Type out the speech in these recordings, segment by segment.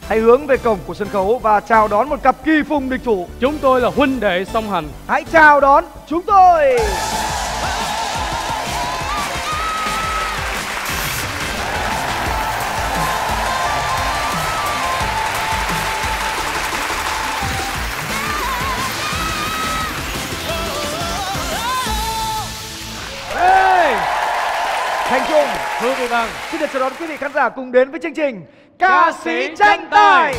Hãy hướng về cổng của sân khấu và chào đón một cặp kỳ phùng địch thủ. Chúng tôi là huynh đệ song hành. Hãy chào đón chúng tôi. Thành Trung, Hứa Việt Văn xin được chào đón quý vị khán giả cùng đến với chương trình Ca sĩ tranh tài.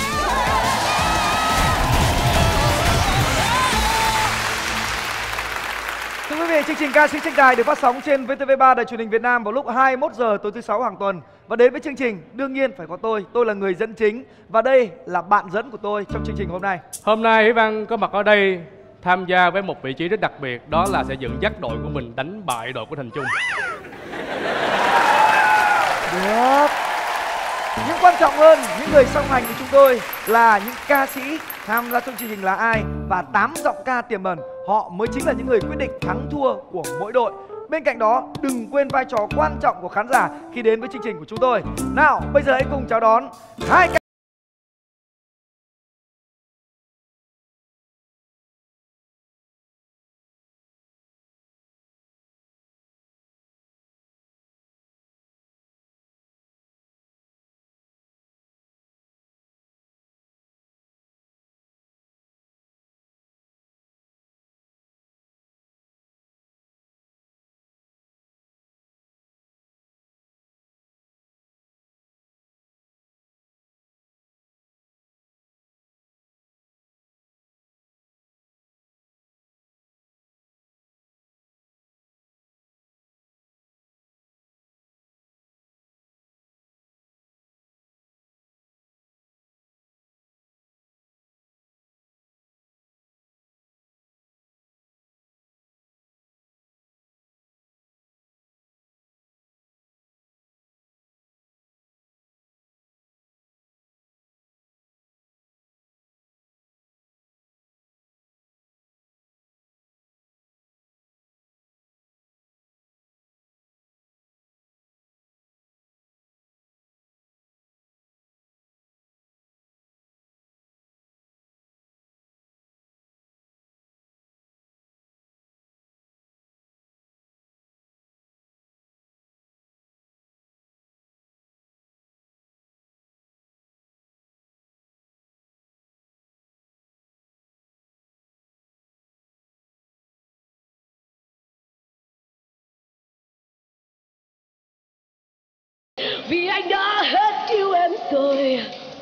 Thưa quý vị, chương trình Ca sĩ tranh tài được phát sóng trên VTV3 Đài Truyền hình Việt Nam vào lúc 21 giờ tối thứ Sáu hàng tuần. Và đến với chương trình đương nhiên phải có tôi là người dẫn chính và đây là bạn dẫn của tôi trong chương trình hôm nay. Hôm nay Hiếu Văn có mặt ở đây tham gia với một vị trí rất đặc biệt, đó là sẽ dẫn dắt đội của mình đánh bại đội của Thành Trung. Được. Nhưng quan trọng hơn, những người song hành của chúng tôi là những ca sĩ tham gia trong chương trình là ai và 8 giọng ca tiềm ẩn, họ mới chính là những người quyết định thắng thua của mỗi đội. Bên cạnh đó, đừng quên vai trò quan trọng của khán giả khi đến với chương trình của chúng tôi. Nào, bây giờ hãy cùng chào đón hai ca vì anh đã hết yêu em rồi,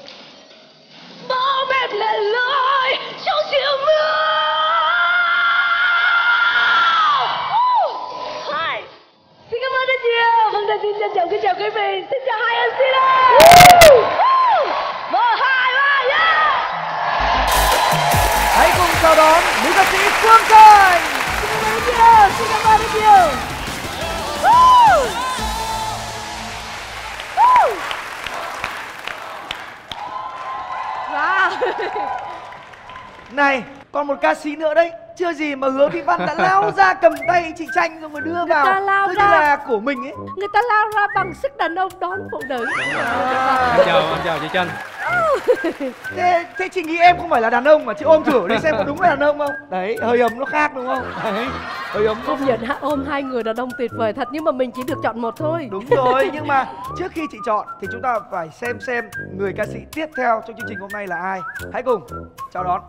bỏ em lẻ loi trong chiều mưa. Hi, xin cảm ơn rất nhiều. Vâng, xin trân trọng kính chào quý vị, xin chào hai MC đây. 1, 2, 3, yeah. hãy cùng chào đón nữ ca sĩ Phương Thanh. Xin cảm ơn rất nhiều, xin cảm ơn rất nhiều. Wow. Này, còn một ca sĩ nữa đấy. Chưa gì mà Hứa Vĩ Văn đã lao ra cầm tay chị Tranh rồi mà đưa vào. ta lao Tức ra. là của mình ấy. Người ta lao ra bằng sức đàn ông đón phụ nữ. Em chào chị Tranh. Thế chị nghĩ em không phải là đàn ông mà chị ôm thử đi xem có đúng là đàn ông không? Đấy, hơi ấm nó khác đúng không? Đấy, hơi ấm. Công nhận ôm hai người đàn ông tuyệt vời thật, nhưng mà mình chỉ được chọn một thôi. Đúng rồi, nhưng mà trước khi chị chọn thì chúng ta phải xem người ca sĩ tiếp theo trong chương trình hôm nay là ai. Hãy cùng chào đón.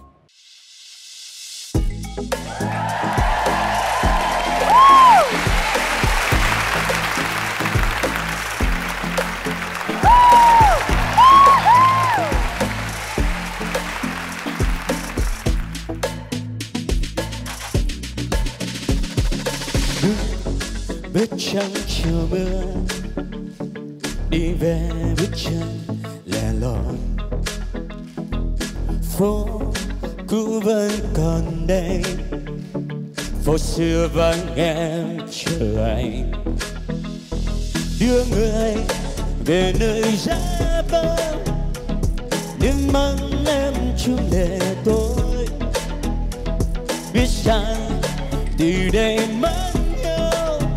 Bước trắng chiều mưa, đi về bước chân lẻ loi. Phố cũ vẫn còn đây, phố xưa vắng em chờ anh. Đưa người về nơi giá bão, đừng mang em chung để tôi biết rằng từ đây mất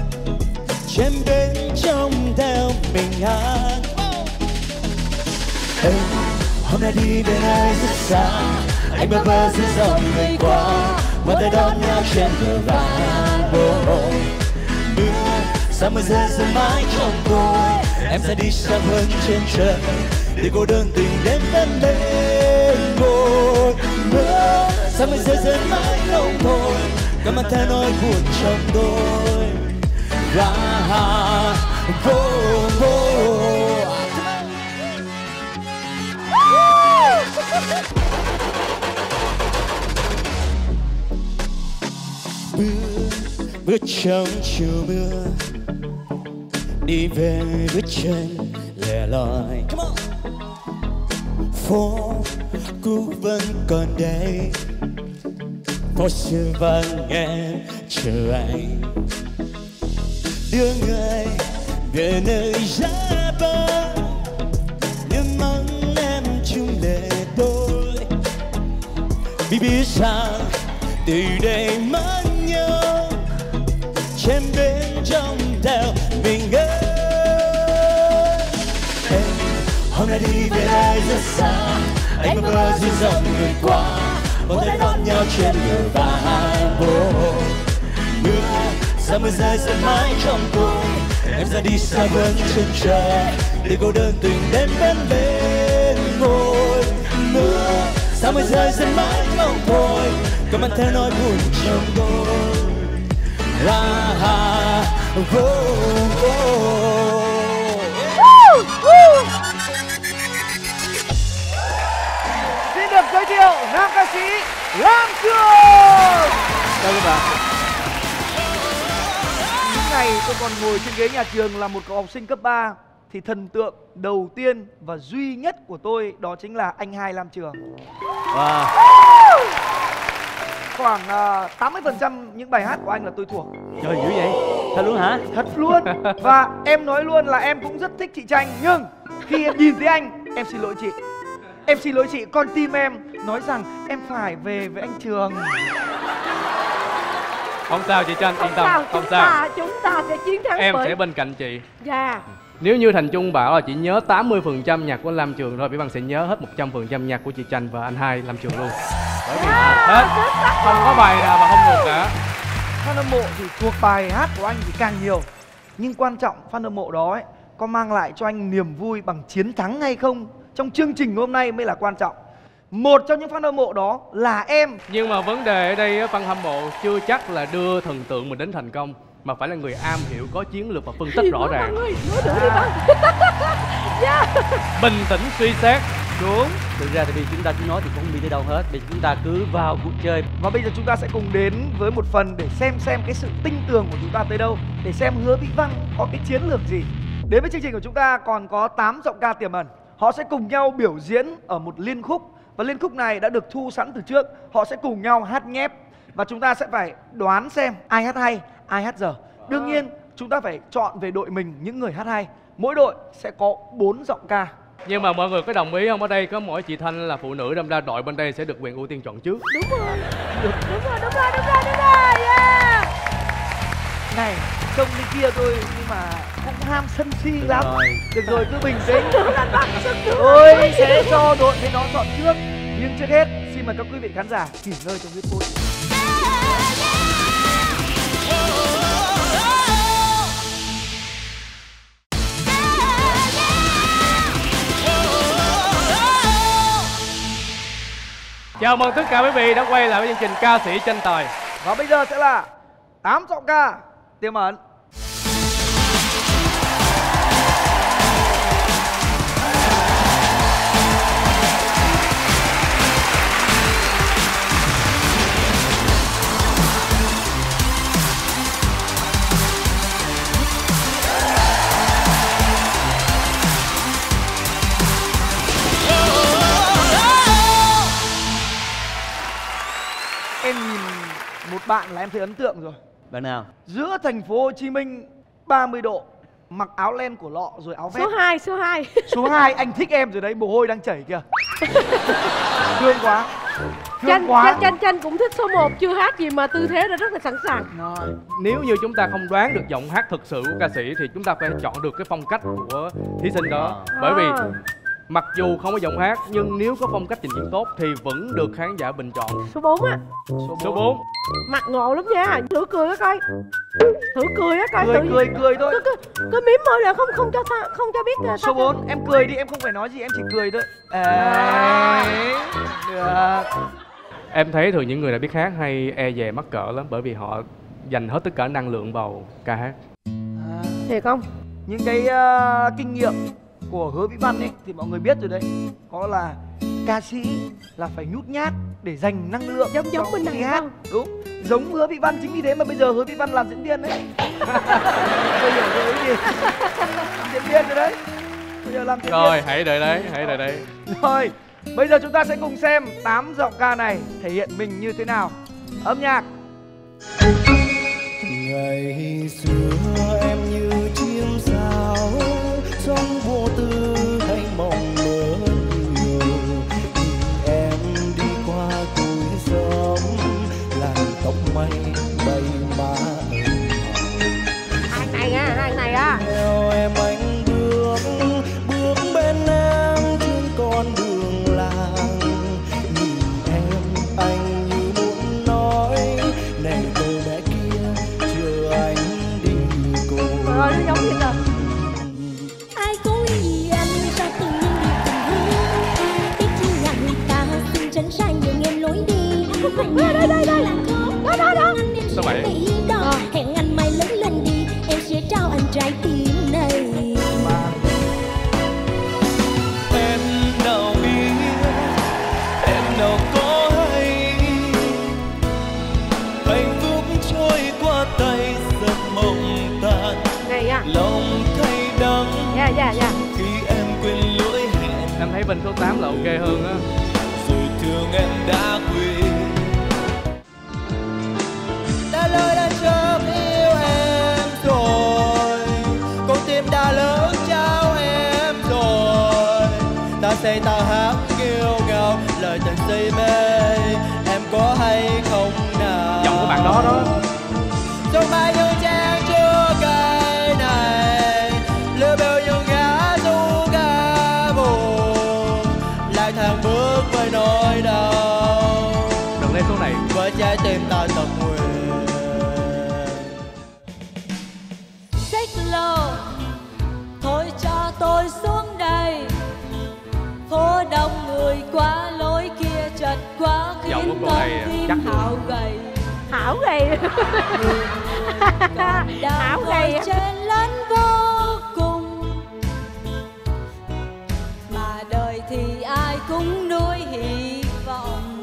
trên bên trong theo mình hát. Ê, hôm nay đi về nơi rất xa, anh bơ vơ giữa dòng người qua, ngoài tay đón nhau trên bờ vai. Mưa sao mưa rơi rơi mãi trong tôi, em sẽ đi xa hơn trên trời để cô đơn tình đến bên bên ngồi. Mưa sao mưa rơi rơi mãi không thôi, cảm ơn theo nỗi buồn trong tôi. Ra vô bước trong chiều mưa, đi về bước chân lẻ loi. Phố cũ vẫn còn đây, phố xưa vắng em chờ anh. Đưa người về nơi giá băng, nhưng mong em chung lệ tôi. Vì biết rằng từ đây mất nhau, trên bên trong theo mình ơi. Hey, hôm nay đi về đây rất xa, anh bơ vơ giữa dòng người qua, một tay đón nhau trên bờ vai. Mưa sao mưa rơi rơi mãi trong tôi, em ra đi xa vời chân trời để cô đơn tình đến bên bên ngồi. Mưa sao mưa rơi rơi mãi không thôi, cảm ơn theo nỗi buồn trong tôi. La vô Xin được giới thiệu nam ca sĩ Lam Trường. Chào các bạn. Những ngày tôi còn ngồi trên ghế nhà trường là một cậu học sinh cấp 3 thì thần tượng đầu tiên và duy nhất của tôi đó chính là anh hai Lam Trường. Wow. Khoảng 80% những bài hát của anh là tôi thuộc. Trời dữ vậy? Thật luôn hả? Thật luôn. Và em nói luôn là em cũng rất thích chị Tranh, nhưng khi em nhìn thấy anh, em xin lỗi chị. Em xin lỗi chị, con tim em nói rằng em phải về với anh Trường. Không sao chị Tranh, yên tâm, không sao. Chúng ta sẽ chiến thắng. Em sẽ bên cạnh chị. Dạ. Nếu như Thành Trung bảo là chỉ nhớ 80% nhạc của Lam Trường thôi, Vĩ Văn sẽ nhớ hết 100% nhạc của chị Tranh và anh hai Lam Trường luôn. Bởi vì hết, không có bài nào mà không thuộc cả. Fan hâm mộ thì thuộc bài hát của anh thì càng nhiều, nhưng quan trọng fan hâm mộ đó ấy, có mang lại cho anh niềm vui bằng chiến thắng hay không trong chương trình hôm nay mới là quan trọng. Một trong những fan hâm mộ đó là em. Nhưng mà vấn đề ở đây fan hâm mộ chưa chắc là đưa thần tượng mình đến thành công, mà phải là người am hiểu, có chiến lược và phân tích rõ ràng. Nói được đi Văn. Yeah. Bình tĩnh suy xét. Đúng. Thực ra thì vì chúng ta cứ nói thì cũng không đi tới đâu hết, vì chúng ta cứ vào cuộc chơi. Và bây giờ chúng ta sẽ cùng đến với một phần để xem cái sự tinh tường của chúng ta tới đâu, để xem Hứa Vĩ Văn có cái chiến lược gì. Đến với chương trình của chúng ta còn có 8 giọng ca tiềm ẩn. Họ sẽ cùng nhau biểu diễn ở một liên khúc, và liên khúc này đã được thu sẵn từ trước. Họ sẽ cùng nhau hát nhép và chúng ta sẽ phải đoán xem ai hát hay, ai hát dở. Đương nhiên chúng ta phải chọn về đội mình những người hát hay. Mỗi đội sẽ có 4 giọng ca. Nhưng mà mọi người có đồng ý không? Ở đây có mỗi chị Thanh là phụ nữ, đâm ra đội bên đây sẽ được quyền ưu tiên chọn trước. Đúng rồi. Yeah. Này, trông đi kia thôi nhưng mà cũng ham sân si lắm. Được rồi, cứ bình tĩnh. Tôi sẽ cho đội với nó chọn trước. Nhưng trước hết, xin mời các quý vị khán giả nghỉ ngơi trong ít phút. Chào mừng tất cả quý vị đã quay lại với chương trình Ca sĩ Tranh Tài. Và bây giờ sẽ là 8 giọng ca tiềm ẩn. Em nhìn một bạn là em thấy ấn tượng rồi. Bạn nào? Giữa thành phố Hồ Chí Minh 30 độ, mặc áo len của lọ rồi áo vest. Số 2. Số 2 anh thích em rồi đấy, mồ hôi đang chảy kìa. Thương quá. Tranh cũng thích số 1, chưa hát gì mà tư thế đã rất là sẵn sàng. Nếu như chúng ta không đoán được giọng hát thực sự của ca sĩ thì chúng ta phải chọn được cái phong cách của thí sinh đó. Bởi vì Mặc dù không có giọng hát nhưng nếu có phong cách trình diễn tốt thì vẫn được khán giả bình chọn. Số 4 á. Số 4. Mặt ngộ lắm nha. Thử cười á coi. Thử cười á coi. Cười thôi. Cứ mím môi là không cho biết. Số 4, em cười đi, em không phải nói gì, em chỉ cười thôi. Đấy. Được. Em thấy thường những người đã biết hát hay e dè mắc cỡ lắm, bởi vì họ dành hết tất cả năng lượng vào ca hát. Thiệt không? Những cái kinh nghiệm của Hứa Vĩ Văn ấy thì mọi người biết rồi đấy. Có là ca sĩ là phải nhút nhát để dành năng lượng Giống bên này hát. không? Đúng, giống Hứa Vĩ Văn, chính vì thế mà bây giờ Hứa Vĩ Văn làm diễn viên đấy. Bây giờ rồi gì? Diễn viên rồi đấy. Bây giờ làm diễn viên. Rồi, hãy đợi đấy. Rồi, bây giờ chúng ta sẽ cùng xem 8 giọng ca này thể hiện mình như thế nào. Âm nhạc. Ngày xưa em như chim sao, sống vô tư hay mong mơ nhiều. Nhìn em đi qua cuối sớm, làn tóc mây bay má ửng hồng. Hàng này á. Theo em anh bước bên em trên con đường làng. Nhìn em anh như muốn nói, này cô bé kia chờ anh đi cùng. Trời ơi, nó giống gì rồi. Ai cố gì anh sao tự nhiên đi cùng hướng, tiếc chi là người ta xin tránh ra nhường em lối đi. Đó Số 7. hẹn anh mai lớn lên đi, em sẽ trao anh trái tim này. Em nào biết, em nào có hay, hạnh phúc trôi qua tay giấc mộng tan. Này á. Lòng cay đắng Dạ. khi em quên lỗi hẹn, Em thấy bên số 8 là ok hơn á. rồi thương em đã quên. Đã lỡ đã chớp yêu em rồi, con tim đã lỡ trao em rồi. Ta say ta hát kêu ngào lời tình say mê, em có hay không nào? Giọng của bạn đó. Trong mai những trang chưa cây này, lừa bêu những ngã du ca buồn, lang thang bước với nỗi đau, Đừng lên số này. với trái tim ta thật nguyện. Xích lô thôi cho tôi xuống đây, phố đông người quá, lối kia chật quá Giọng khiến của cô con này tim chắc hao gầy. Hảo gầy. Hảo gầy á. Trên lớn vô cùng, mà đời thì ai cũng nuôi hy vọng.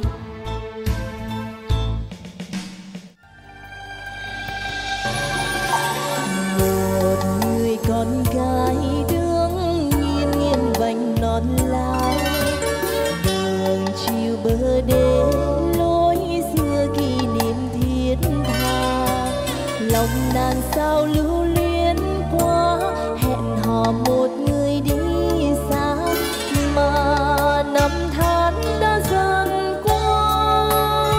Một người con gái đương nhiên nghiêng vành non lao, đường chiều bờ đê lối xưa kỷ niệm thiết tha. Lòng nàng sao lưu luyến quá, hẹn hò một người đi xa, mà năm tháng đã dần qua.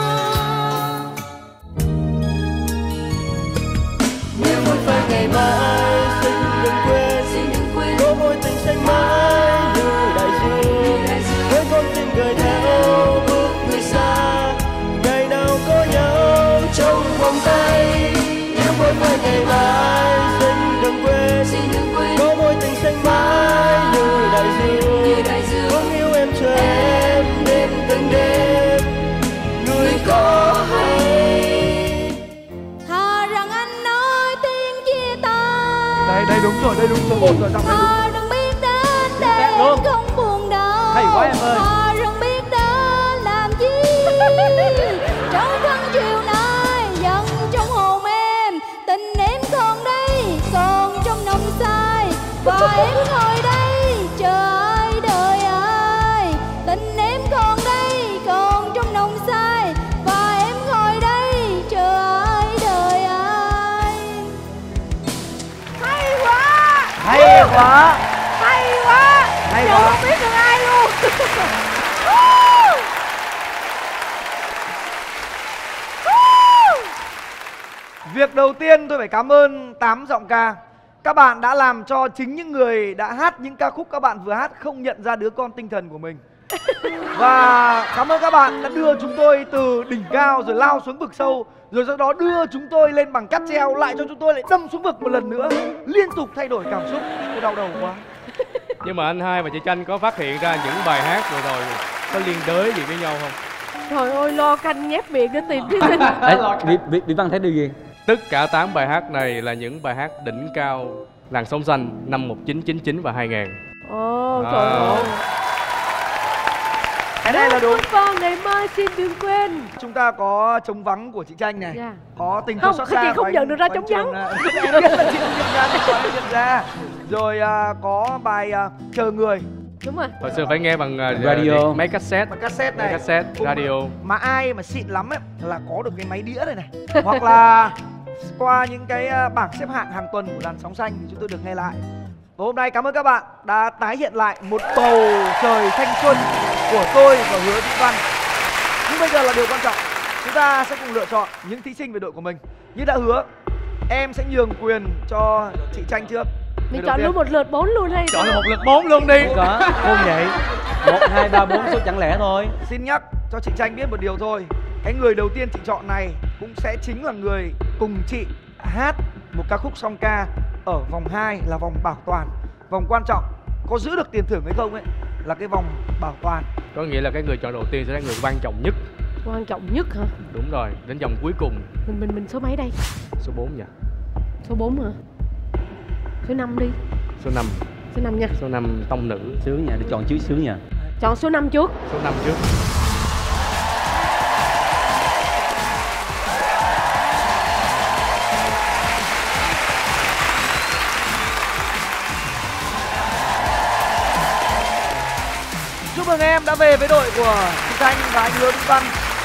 Nếu muốn phải ngày mai xin đừng quên, có mối tình xanh mãi như đại dương, với con tim gửi theo bước người xa, ngày nào có nhau trong vòng tay. Nếu muốn phải ngày mai xin đừng quên, có mối tình xanh mãi như đại dương, con yêu em chờ em đêm từng đêm, người có hay. Thà rằng anh nói tiếng chia tay, Đây đúng rồi, đây đúng số 1 rồi. Giọng này đúng. thà rằng biết đến để em luôn. không buồn đau. Hay quá em ơi. Thà rằng biết đến làm chi trong thân chiều nay, giận trong hồn em, tình em còn đây, còn trong nồng say, và em ngồi đây chờ ai đợi ai. Tình em còn đây, còn trong nồng say, và em ngồi đây chờ ai đợi ai. Hay quá. Hay quá. Hay Giờ quá. không biết được ai luôn. Việc đầu tiên tôi phải cảm ơn 8 giọng ca. Các bạn đã làm cho chính những người đã hát những ca khúc các bạn vừa hát không nhận ra đứa con tinh thần của mình. Và cảm ơn các bạn đã đưa chúng tôi từ đỉnh cao rồi lao xuống vực sâu, rồi sau đó đưa chúng tôi lên bằng cáp treo, lại cho chúng tôi lại đâm xuống vực một lần nữa, liên tục thay đổi cảm xúc. Tôi đau đầu quá. Nhưng mà anh Hai và chị Tranh có phát hiện ra những bài hát vừa rồi có liên đới gì với nhau không? Trời ơi, lo canh nhép miệng để tìm thí sinh. Vĩ Văn thấy điều gì? Tất cả 8 bài hát này là những bài hát đỉnh cao làn sóng xanh năm 1999 và 2000. Ồ, trời ơi. Cái này là đúng. Vào ngày mai xin đừng quên. Chúng ta có trống vắng của chị Tranh này, Dạ. có tình Không, thương xót chị xa không của nhận anh- được ra của anh trống Trường là- Em biết là chị không nhận ra, nhưng mà em nhận ra. Rồi có bài Chờ Người, Đúng rồi. Hồi xưa phải nghe bằng Radio. máy cassette. bài cassette Máy này. cassette, radio. Mà ai mà xịn lắm ấy là có được cái máy đĩa này này, hoặc là qua những cái bảng xếp hạng hàng tuần của Làn Sóng Xanh thì chúng tôi được nghe lại. Và hôm nay cảm ơn các bạn đã tái hiện lại một bầu trời thanh xuân của tôi và Hứa Vĩ Văn. Nhưng bây giờ là điều quan trọng, chúng ta sẽ cùng lựa chọn những thí sinh về đội của mình. Như đã hứa, em sẽ nhường quyền cho chị Tranh trước. Mình Người đầu chọn tiên. luôn một lượt 4 luôn hay? Chọn một lượt 4 luôn đi. Không có, không vậy. 1, 2, 3, 4 số chẳng lẽ thôi. Xin nhắc cho chị Tranh biết một điều thôi, cái người đầu tiên chị chọn này cũng sẽ chính là người cùng chị hát một ca khúc song ca ở vòng 2 là vòng bảo toàn. Vòng quan trọng có giữ được tiền thưởng hay không ấy là cái vòng bảo toàn. Có nghĩa là cái người chọn đầu tiên sẽ là người quan trọng nhất. Quan trọng nhất hả? Đúng rồi, đến vòng cuối cùng. Mình số mấy đây? Số 4 nhỉ? Số 4 hả? Số 5 đi. Số 5. Số 5 nha. Số 5 tông nữ. Sướng nha, để chọn trước sướng nha. Chọn số 5 trước. Số 5 trước. Chúc mừng em đã về với đội của chị Thanh và anh Hứa Vĩ Văn.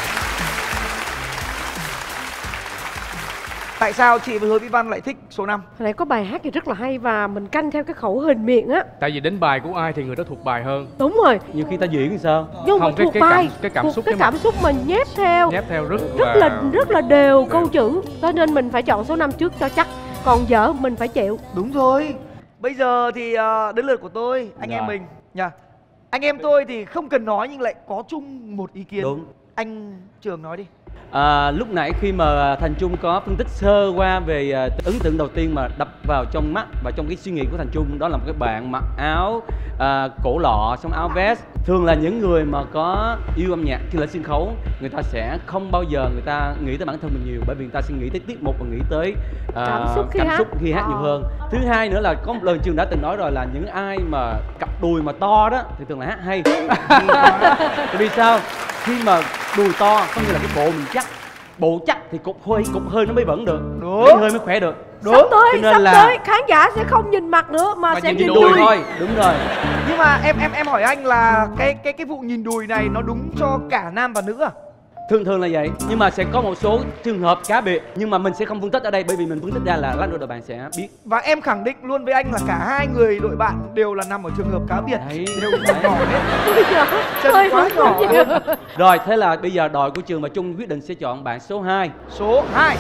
Tại sao chị và Hứa Vĩ Văn lại thích số 5? Hồi nãy có bài hát thì rất là hay và mình canh theo cái khẩu hình miệng á. Tại vì đến bài của ai thì người đó thuộc bài hơn. Đúng rồi. Nhiều khi ta diễn thì sao? Nhưng mà Không, cái- thuộc cái bài, cảm- cái cảm thuộc xúc cái cái cảm xúc mình nhép theo Nhép theo rất rất là đều câu chữ, cho nên mình phải chọn số 5 trước cho chắc. Còn dở mình phải chịu. Đúng rồi. Bây giờ thì đến lượt của tôi, anh em Rồi. mình nha. Anh em tôi thì không cần nói nhưng lại có chung một ý kiến. Đúng. Anh Trường nói đi. Lúc nãy khi mà Thành Trung có phân tích sơ qua về ấn tượng đầu tiên mà đập vào trong mắt và trong cái suy nghĩ của Thành Trung, đó là một cái bạn mặc áo cổ lọ, xong áo vest. Thường là những người mà có yêu âm nhạc khi lên sân khấu, người ta sẽ không bao giờ người ta nghĩ tới bản thân mình nhiều, bởi vì người ta sẽ nghĩ tới tiết mục và nghĩ tới Cảm xúc khi hát. nhiều hơn. Thứ hai nữa là có một lần Trường đã từng nói rồi là những ai mà cặp đùi mà to đó thì thường là hát hay. Tại vì sao? Khi mà đùi to có nghĩa là cái bộ mình chắc, bộ chắc thì cục hơi nó mới vẫn được, Đúng. lấy hơi mới khỏe được. Sắp tới, Cho nên sắp là- tới khán giả sẽ không nhìn mặt nữa mà sẽ nhìn đùi. thôi. Đúng rồi. Nhưng mà em hỏi anh là cái vụ nhìn đùi này nó đúng cho cả nam và nữ à? Thường là vậy, nhưng mà sẽ có một số trường hợp cá biệt, nhưng mà mình sẽ không phân tích ở đây bởi vì mình phân tích ra là lát nữa đội bạn sẽ biết. Và em khẳng định luôn với anh là cả hai người đội bạn đều là nằm ở trường hợp cá biệt. Đấy. Đều chân nhỏ hết. Chân Hơi quá không nhỏ. nhiều. Rồi, thế là bây giờ đội của Trường và Trung quyết định sẽ chọn bạn số 2. Số 2.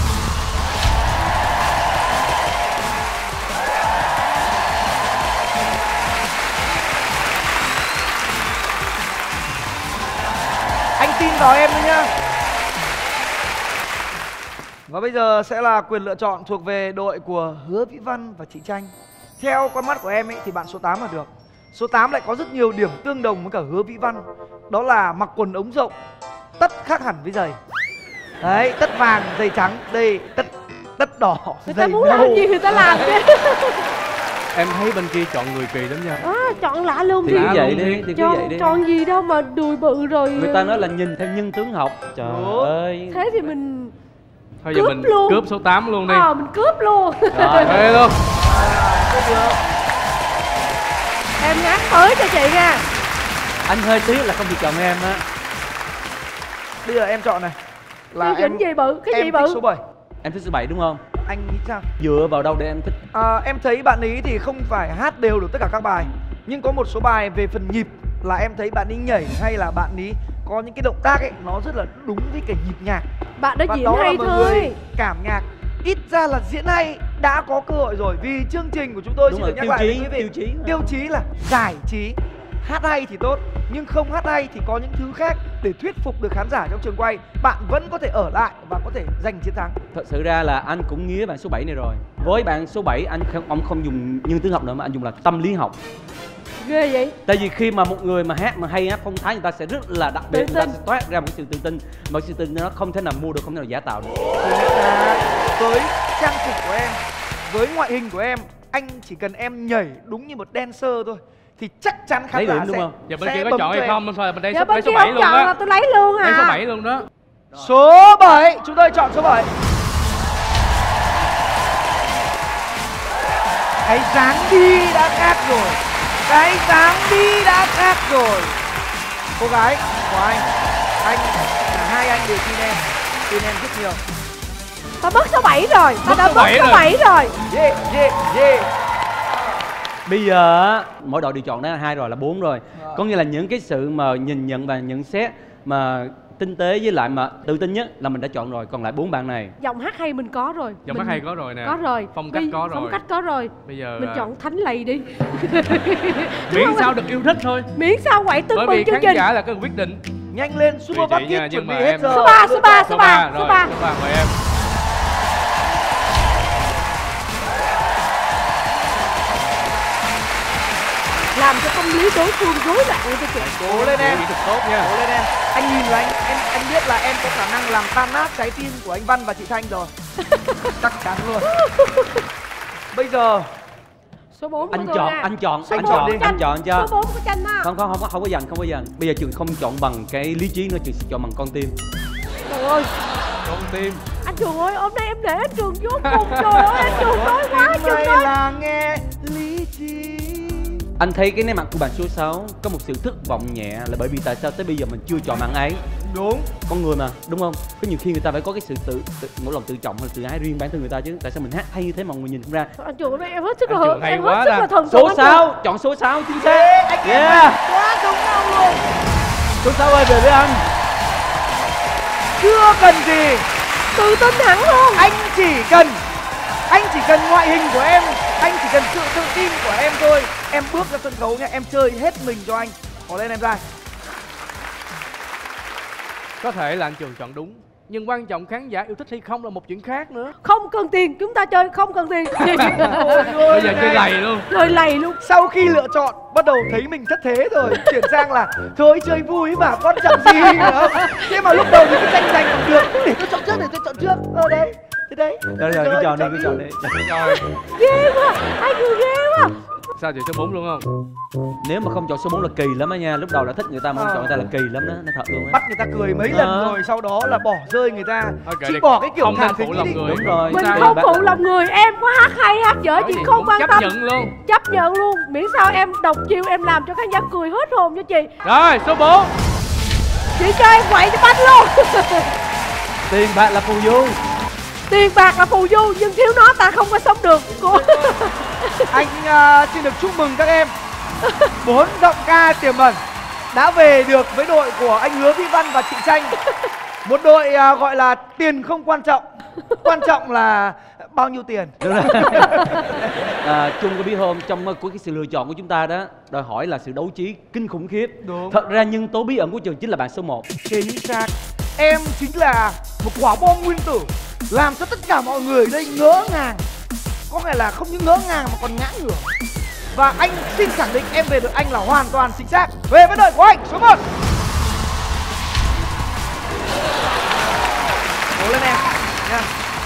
Anh tin vào em thôi nhá. Và bây giờ sẽ là quyền lựa chọn thuộc về đội của Hứa Vĩ Văn và chị Tranh. Theo con mắt của em ấy thì bạn số 8 là được. Số 8 lại có rất nhiều điểm tương đồng với cả Hứa Vĩ Văn. Đó là mặc quần ống rộng, tất khác hẳn với giày. Đấy, tất vàng, giày trắng. Đây, tất đỏ, Người ta giày muốn nâu. làm gì người ta làm chứ. Em thấy bên kia chọn người kỳ lắm nha. Chọn lạ luôn Thì đi. cứ vậy đi, thì cứ vậy đi. Chọn gì đâu mà đùi bự rồi. Người ta nói là nhìn theo nhân tướng học. Trời Ủa? ơi. Thế thì mình Thôi giờ Cướp mình luôn. cướp số 8 luôn đi. mình cướp luôn. Rồi. Ê luôn. Em hát mới cho chị nha. Anh hơi tiếc là không được chọn em á. Bây giờ em chọn này. Là Cái gì bự? Cái gì em bự? thích số 7. Em thích số 7 đúng không? Anh nghĩ sao? Dựa vào đâu để em thích? Em thấy bạn ấy thì không phải hát đều được tất cả các bài, nhưng có một số bài về phần nhịp là em thấy bạn ấy nhảy hay là bạn ấy có những cái động tác ấy nó rất là đúng với cái nhịp nhạc. Bạn đã Và diễn đó là hay mọi người thôi. cảm nhạc. Ít ra là diễn hay đã có cơ hội rồi, vì chương trình của chúng tôi Đúng xin rồi, được nhắc tiêu lại với chí, quý vị. tiêu chí. Tiêu chí là giải trí. Hát hay thì tốt, nhưng không hát hay thì có những thứ khác để thuyết phục được khán giả trong trường quay. Bạn vẫn có thể ở lại và có thể giành chiến thắng. Thật sự ra là anh cũng nghĩ bạn số 7 này rồi. Với bạn số 7 ông không dùng nhân tướng học nữa mà anh dùng là tâm lý học. Ghê vậy. Tại vì khi mà một người mà hát mà hay hát phong thái, người ta sẽ rất là đặc biệt, người ta sẽ toát ra một sự tự tin, mà sự tự tin nó không thể nào mua được, không thể nào giả tạo được. Với trang phục của em, với ngoại hình của em, anh chỉ cần em nhảy đúng như một dancer thôi thì chắc chắn khán giả đúng sẽ không? Giờ bên sẽ kia có bấm chọn cho hay em. không? Bên phải bên đây Giờ số bên đây số kia 7 không luôn chọn là đó. tôi lấy luôn Đây số hả? 7 luôn đó. Số 7, chúng tôi chọn số 7. Cái dáng đi đã khác rồi. Cái dáng đi đã khác rồi. Cô gái của anh cả hai anh đều tin em rất nhiều. Tao mất số 7 rồi, tao đã số mất 7 số rồi. 7 rồi. Yeah. Bây giờ mỗi đội đều chọn đó là 2 rồi, là 4 rồi. Có nghĩa là những cái sự mà nhìn nhận và nhận xét mà tinh tế với lại mà tự tin nhất là mình đã chọn rồi, còn lại 4 bạn này. Giọng hát hay mình có rồi. Giọng hát hay có rồi nè. Có rồi. Phong cách có rồi. Phong cách có rồi. Bây giờ Mình chọn Thánh Lầy đi. miễn sao được yêu thích thôi. Miễn sao quậy tương Bởi bừng vì chương khán trình. giả là cái quyết định. Nhanh lên, Super Tùy chị Basket nha, chuẩn nhưng bị mà hết em- giờ. Số 3, số 3, Số 3 rồi. Số 3 mời em. Làm cho tâm lý đối phương rối loạn cho chị. Cố lên em. Nghĩ thật tốt nha. Cố lên em. Anh nhìn là anh biết là em có khả năng làm tan nát trái tim của anh Văn và chị Thanh rồi. Chắc chắn luôn. Bây giờ Số 4 Anh của tôi chọn, nè. anh chọn, Số anh 4 chọn, của anh Tranh. chọn cho. Số 4 của Tranh á. Không có dành, không có dành. Bây giờ Trường không chọn bằng cái lý trí nữa, Trường sẽ chọn bằng con tim. Trời ơi, Con tim. anh Trường ơi, hôm nay em để anh Trường vô cùng. Trời ơi, anh Trường nói quá, tim Trường mày nói. là nghe lý trí. Anh thấy cái nét mặt của bạn số 6 có một sự thất vọng nhẹ là bởi vì tại sao tới bây giờ mình chưa chọn bạn ấy. Đúng. Con người mà, đúng không? Có nhiều khi người ta phải có cái sự mỗi lòng tự trọng hay tự ái riêng bản thân người ta chứ. Tại sao mình hát hay như thế mà người nhìn không ra? Anh Trường ơi, em hết sức Anh là Trường hay em quá hết sức ta. là thần tượng Số anh Trường. 6, chọn số 6 chính xác. Anh em Yeah. quá giống nhau luôn. Số 6 ơi, về với anh. Chưa cần gì, Tự tin hẳn luôn. anh chỉ cần ngoại hình của em, anh chỉ cần sự tự tin của em thôi. Em bước ra sân khấu nha, em chơi hết mình cho anh. Có lên em trai. Có thể là anh Trường chọn đúng, nhưng quan trọng khán giả yêu thích hay không là một chuyện khác nữa. Không cần tiền, chúng ta chơi không cần tiền. Bây giờ chơi lầy luôn. Chơi lầy luôn. Sau khi lựa chọn bắt đầu thấy mình thất thế rồi, chuyển sang là thôi chơi vui mà quan trọng gì nữa. Thế mà lúc đầu thì cứ tranh giành cũng được, để tôi chọn trước. Đấy, thế đấy. Rồi, cứ chọn đi, cứ chọn đi. Rồi. Ghê quá, ai cười ghê quá. Sao chị số 4 luôn không? Nếu mà không chọn số 4 là kỳ lắm á nha. Lúc đầu đã thích người ta mà không chọn người ta là kỳ lắm đó, nó thật luôn á. Bắt người ta cười mấy lần rồi, sau đó là bỏ rơi người ta. Ok, Chỉ đi. bỏ cái kiểu Không thả nên thính phụ đi. lòng người. Đúng rồi. Mình Sai. không phụ lòng người, em có hát hay hát dở gì không quan chấp tâm. nhận luôn. Chấp nhận luôn, miễn sao em đọc chiêu em làm cho khán giả cười hết hồn cho chị. Rồi, số 4. Chị cho em quậy cho bánh luôn. Tiền bạc là phù du. Tiền bạc là phù du nhưng thiếu nó ta không có sống được. Anh xin được chúc mừng các em. 4 giọng ca tiềm ẩn đã về được với đội của anh Hứa Vĩ Văn và chị Tranh. Một đội gọi là tiền không quan trọng, quan trọng là bao nhiêu tiền. Chung có biết không, trong của cái sự lựa chọn của chúng ta đó đòi hỏi là sự đấu trí kinh khủng khiếp. Đúng. Thật ra nhân tố bí ẩn của Trường chính là bạn số 1. Chính xác. Em chính là một quả bom nguyên tử làm cho tất cả mọi người ở đây ngỡ ngàng. Có nghĩa là không những ngỡ ngàng mà còn ngã ngửa. Và anh xin khẳng định em về được anh là hoàn toàn chính xác. Về với đội của anh số 1. Cố lên em nha.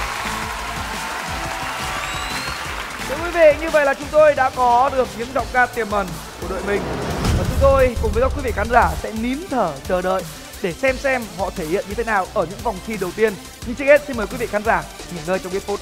Thưa quý vị, như vậy là chúng tôi đã có được những giọng ca tiềm ẩn của đội mình. Và chúng tôi cùng với các quý vị khán giả sẽ nín thở chờ đợi để xem họ thể hiện như thế nào ở những vòng thi đầu tiên. Nhưng trước hết xin mời quý vị khán giả nghỉ ngơi trong ít phút.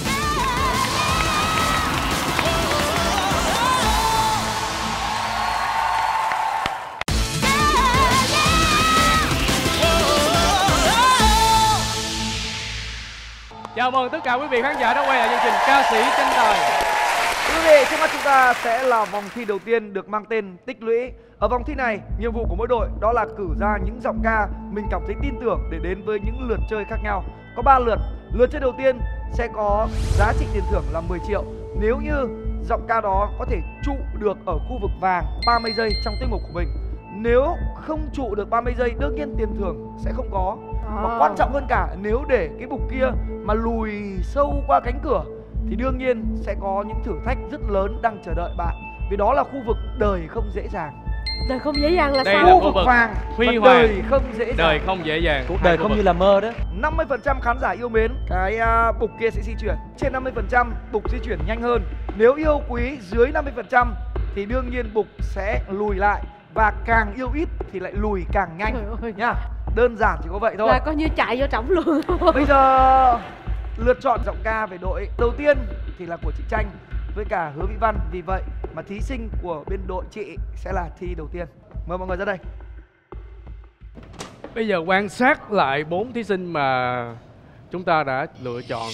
Chào mừng tất cả quý vị khán giả đã quay lại chương trình Ca sĩ Tranh Tài. Quý vị, trước mắt chúng ta sẽ là vòng thi đầu tiên được mang tên tích lũy. Ở vòng thi này, nhiệm vụ của mỗi đội đó là cử ra những giọng ca mình cảm thấy tin tưởng để đến với những lượt chơi khác nhau. Có 3 lượt. Lượt chơi đầu tiên sẽ có giá trị tiền thưởng là 10 triệu. Nếu như giọng ca đó có thể trụ được ở khu vực vàng 30 giây trong tiết mục của mình. Nếu không trụ được 30 giây, đương nhiên tiền thưởng sẽ không có. Và quan trọng hơn cả, nếu để cái bục kia mà lùi sâu qua cánh cửa thì đương nhiên sẽ có những thử thách rất lớn đang chờ đợi bạn. Vì đó là khu vực đời không dễ dàng. Đời không dễ dàng là Đây sao? là Khu khu vực vực vàng huy và hoàng. đời không dễ dàng. Đời không dễ dàng. Cuộc đời không như là mơ đó. 50% khán giả yêu mến cái bục kia sẽ di chuyển. Trên 50% bục di chuyển nhanh hơn. Nếu yêu quý dưới 50% thì đương nhiên bục sẽ lùi lại. Và càng yêu ít thì lại lùi càng nhanh nha. Đơn giản chỉ có vậy thôi. Là coi như chạy vô trỏng luôn. Bây giờ lượt chọn giọng ca về đội đầu tiên thì là của chị Tranh với cả Hứa Vĩ Văn. Vì vậy mà thí sinh của bên đội chị sẽ là thi đầu tiên. Mời mọi người ra đây. Bây giờ quan sát lại 4 thí sinh mà chúng ta đã lựa chọn.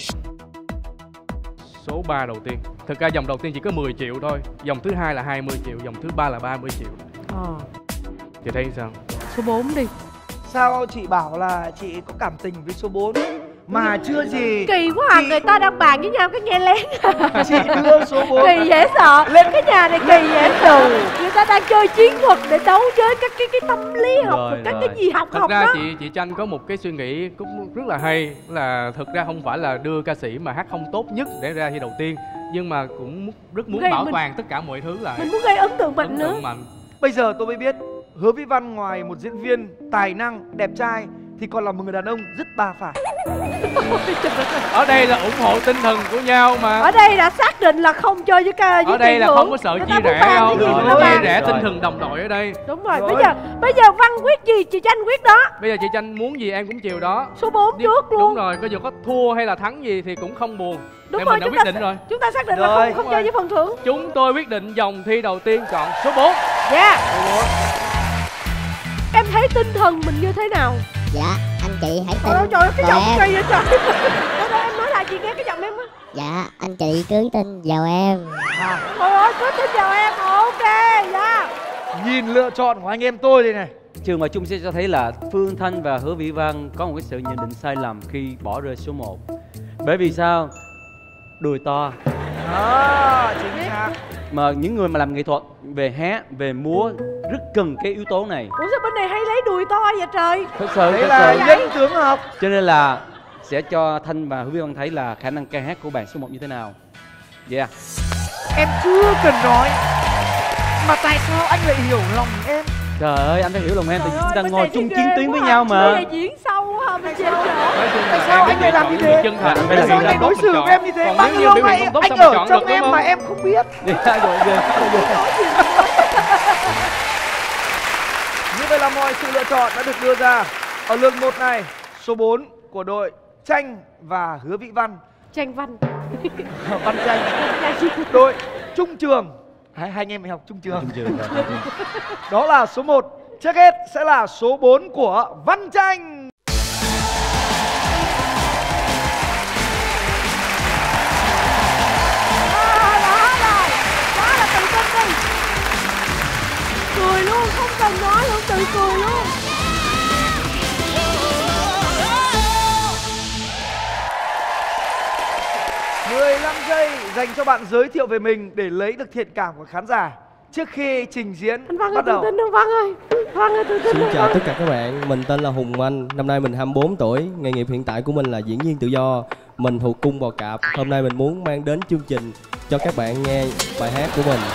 Số 3 đầu tiên. Thực ra dòng đầu tiên chỉ có 10 triệu thôi. Dòng thứ hai là 20 triệu, dòng thứ ba là 30 triệu. Chị thấy sao? Số 4 đi. Sao chị bảo là chị có cảm tình với số 4 mà chưa gì Kỳ quá à, người ta đang bàn với nhau cái nghe lén. chị đưa số 4 Kỳ dễ sợ. Lên cái nhà này kỳ dễ sợ. Người ta đang chơi chiến thuật để đấu với các cái tâm lý học, Rồi, các rồi. cái gì học Thật học ra đó. chị Tranh có một cái suy nghĩ cũng rất là hay, là thực ra không phải là đưa ca sĩ mà hát không tốt nhất để ra thi đầu tiên, nhưng mà cũng rất muốn Gây bảo mình- toàn tất cả mọi thứ lại. Mình muốn gây ấn tượng mạnh Ấn nữa. tượng mạnh. Bây giờ tôi mới biết Hứa Vĩ Văn ngoài một diễn viên tài năng, đẹp trai thì còn là một người đàn ông rất ba phải. Ở đây là ủng hộ tinh thần của nhau mà. Ở đây đã xác định là không chơi với ca với Ở đây tiền là thưởng. không có sợ Người chia ta muốn rẽ bàn đâu. cái gì Rồi, người ta Chia bàn. rẽ Rồi. tinh thần đồng đội ở đây. Đúng rồi. Rồi. Bây giờ Văn quyết gì chị Tranh quyết đó. Bây giờ chị Tranh muốn gì em cũng chiều đó. Số 4 trước luôn. Đúng rồi, có dù có thua hay là thắng gì thì cũng không buồn. Đúng Để rồi, mình đã chúng quyết ta định rồi. Chúng ta xác định là Rồi. không chơi với phần thưởng. Chúng tôi quyết định dòng thi đầu tiên chọn số 4. Dạ. Em thấy tinh thần mình như thế nào? Dạ, anh chị hãy tin Ôi trời ơi, cái vào giọng em. kỳ vậy trời. Đâu em nói lại chị nghe cái giọng em á. Dạ, anh chị cứ tin vào em. Trời ơi, cứ tin vào em. Ok, dạ. Nhìn lựa chọn của anh em tôi đây này. Trường mà chung sẽ cho thấy là Phương Thanh và Hứa Vĩ Văn có một cái sự nhận định sai lầm khi bỏ rơi số 1. Bởi vì sao? Đùi to. Chính xác. Mà những người mà làm nghệ thuật về hát, về múa rất cần cái yếu tố này. Ủa sao bên này hay lấy đùi to vậy trời? Thật sự, Đấy thật là sự. dân tướng học. Cho nên là sẽ cho Thanh và Hứa Vĩ Văn thấy là khả năng ca hát của bạn số 1 như thế nào. Yeah. Em chưa cần nói mà tại sao anh lại hiểu lòng em? Trời ơi, anh phải hiểu lòng em, tại vì chúng ta ngồi chung chiến tuyến với quá nhau à. mà. Bây giờ diễn sâu ha, mình chê chở. Tại sao anh lại làm như thế? Chân thành. Phải Tại sao là anh lại đối xử với em như thế? Còn Bao nếu như nhiêu biểu ngày hiện không tốt anh sao mà ở chọn trong được, em đúng mà không? em không biết. Như vậy là mọi sự lựa chọn đã được đưa ra. Ở lượt 1 này, số 4 của đội Tranh và Hứa Vĩ Văn. Tranh Văn. Văn Tranh. Đội Trung Trường. Hai anh em mình học Trung Trường. Đó là số 1. Trước hết sẽ là số 4 của Văn Tranh. Đó là tự tin đi. Cười luôn, không cần nói luôn, tự cười luôn. Mười 15 giây dành cho bạn giới thiệu về mình để lấy được thiện cảm của khán giả trước khi trình diễn Anh Văn ơi, bắt tự đầu. tin không Văn ơi? Văn ơi, tự tin Xin không chào Văn? tất cả các bạn, mình tên là Hùng Anh, năm nay mình 24 tuổi, nghề nghiệp hiện tại của mình là diễn viên tự do. Mình thuộc cung bò cạp, hôm nay mình muốn mang đến chương trình cho các bạn nghe bài hát của mình.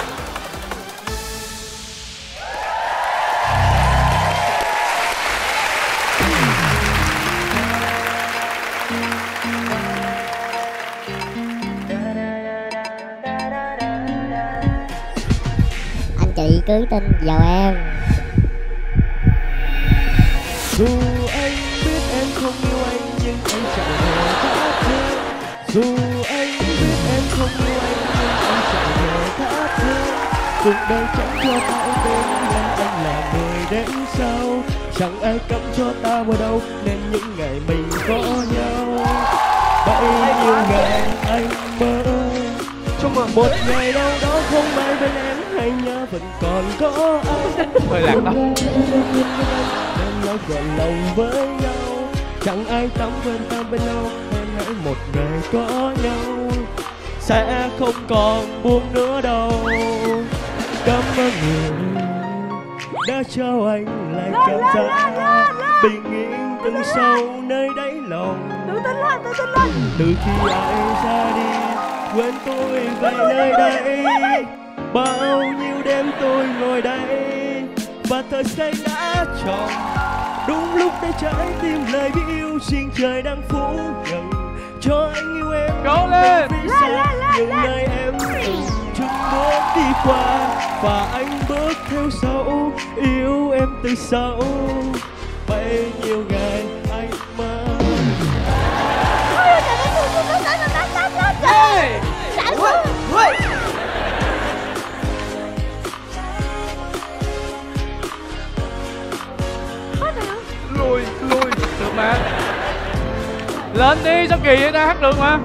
Anh chị cứ tin vào em. Dù anh biết em không yêu anh nhưng anh chẳng hề thất thương. Dù anh biết em không yêu anh nhưng anh chẳng hề thất thương. Cuộc đời chẳng cho ta ôm bên nhưng anh là người đến sau. Chẳng ai cấm cho ta mơ đâu nên những ngày mình có nhau. Bấy nhiêu ngày anh mơ Chúc mừng. một ngày đâu đó không ai bên em, hãy nhớ vẫn còn có anh. Hơi lạc đó. Em nói trọn lòng với nhau, chẳng ai tắm quên ta bên nhau. Em hãy một ngày có nhau sẽ không còn buông nữa đâu. Cảm ơn người đã cho anh lại cảm giác bình yên từng sâu nơi đáy lòng. Tự tin lên, tự tin lên. Từ khi ai ra đi quên tôi vậy nơi đây, bao nhiêu đêm tôi ngồi đây và thời gian đã chọn đúng lúc để trái tim lời biết yêu. Xin trời đang phủ nhận cho anh yêu em. Cố lên. Vì sao những nơi em từng chung bước đi qua và anh bước theo sau yêu em từ sau bấy nhiêu ngày anh mơ. Lùi được mà. Lên đi, sao kỳ vậy ta, hát được mà.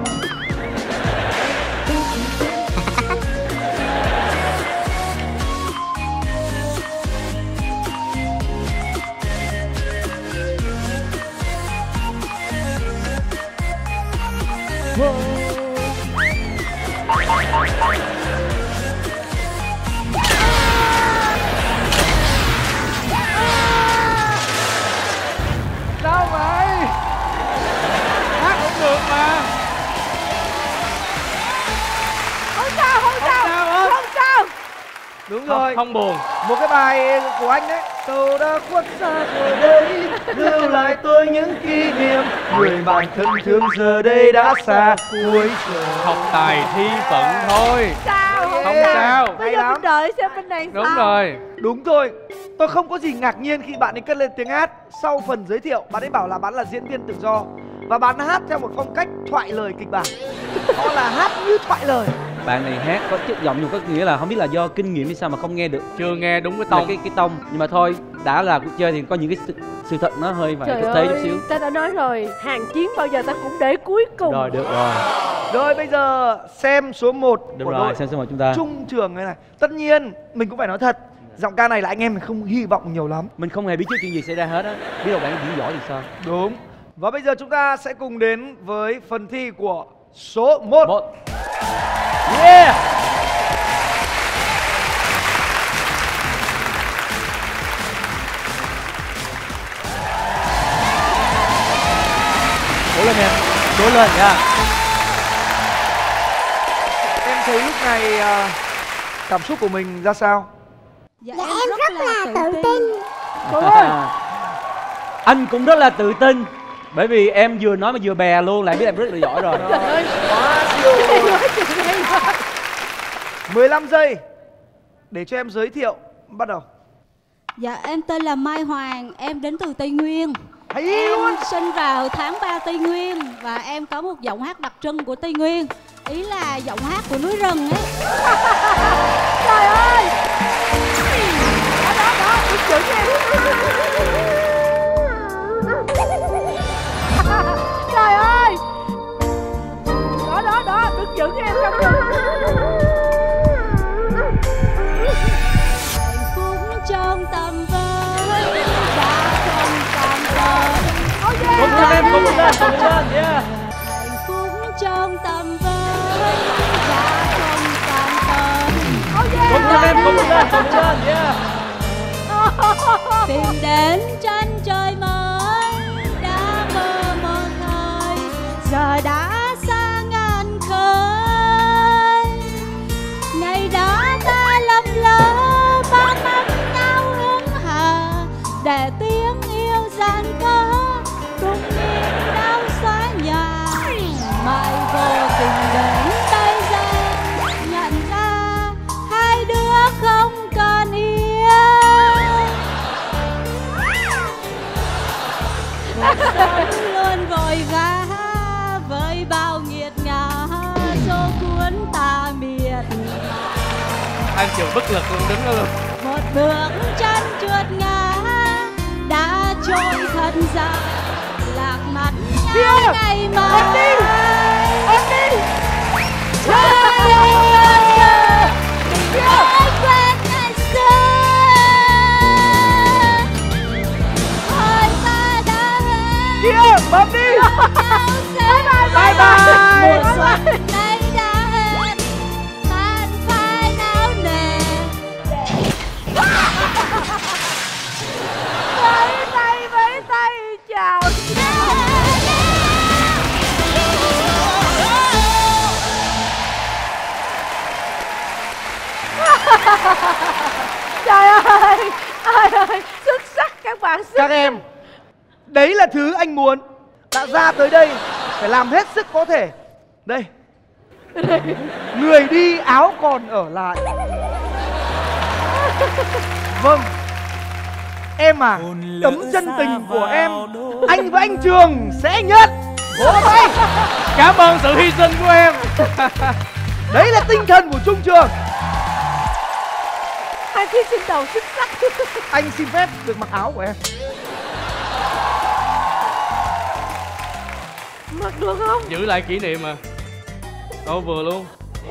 Sao vậy? Hát không được mà. Không sao, không sao, hết. không sao. Đúng rồi. Không buồn. Một cái bài của anh đấy. Tàu đã khuất xa rồi đây, lưu lại tôi những kỷ niệm. Người bạn thân thương giờ đây đã xa cuối trời. Học tài thi phận thôi. Sao? Không sao. Bây giờ mình đợi xem bên này sao. Đúng rồi. Đúng rồi. Tôi không có gì ngạc nhiên khi bạn ấy cất lên tiếng hát. Sau phần giới thiệu, bạn ấy bảo là bạn là diễn viên tự do và bạn hát theo một phong cách thoại lời kịch bản. Đó là hát như thoại lời. Bạn này hát có chất giọng, nhưng có nghĩa là không biết là do kinh nghiệm hay sao mà không nghe được, chưa nghe đúng cái tông. cái tông. Nhưng mà thôi, đã là cuộc chơi thì có những cái sự thật nó hơi phải thực tế chút xíu. Ta đã nói rồi, hàng chiến bao giờ ta cũng để cuối cùng. Rồi, được rồi. Rồi bây giờ xem số 1 Đúng của rồi, đội xem số 1 chúng ta. Trung Trường này. Tất nhiên mình cũng phải nói thật, giọng ca này là anh em mình không hy vọng nhiều lắm. Mình không hề biết trước chuyện gì xảy ra hết á. Biết đâu bạn diễn giỏi thì sao. Đúng. Và bây giờ chúng ta sẽ cùng đến với phần thi của số 1. Yeah. Cố lên em, cố lên nha. Em thấy lúc này cảm xúc của mình ra sao? Dạ em rất là tự tin. Anh cũng rất là tự tin. Bởi vì em vừa nói mà vừa bè luôn, lại biết em rất là giỏi rồi. Trời ơi, quá siêu. 15 giây để cho em giới thiệu. Bắt đầu. Dạ em tên là Mai Hoàng, em đến từ Tây Nguyên. Hay Em luôn. sinh vào tháng 3 Tây Nguyên và em có một giọng hát đặc trưng của Tây Nguyên. Ý là giọng hát của núi rừng ấy. trời ơi. Đó, được chữ em. Trời ơi. Đó, được chữ em trong Hạnh phúc trong tầm với đã không tạm thời. Cùng cho em, cùng lên, yeah. Hạnh phúc trong tầm với đã không tạm thời. Cùng cho em, cùng lên, yeah. Tìm đến chân trời mới đã mơ một thời, giờ đã xa ngàn khơi. Ngày đó ta lầm lỡ ba mắt nhau hững hờ, để tiếng yêu gian có tung niềm đau xóa nhòa. Mãi vô tình đến bây giờ nhận ra hai đứa không còn yêu. Luôn vội vã với bao nghiệt ngã, số cuốn ta miệt. Anh chịu bất lực luôn, đứng đó luôn. Một bước chân trượt ngã đã trôi thật dài, lạc mặt nhau ngày mai. Quên ngày xưa, hồi ta đã hẹn. Bấm đi. Bye bye. Trời ơi, trời ơi, xuất sắc các bạn, xuất Các em, đấy là thứ anh muốn. Đã ra tới đây phải làm hết sức có thể. Đây, người đi áo còn ở lại. Vâng, em à, tấm chân tình của em anh và anh Trường sẽ nhận. Vỗ tay. Cảm ơn sự hy sinh của em. Đấy là tinh thần của Trung Trường. Hai thí sinh đầu xuất sắc. Anh xin phép được mặc áo của em. Mặc được không? Giữ lại kỷ niệm mà. Đâu vừa luôn.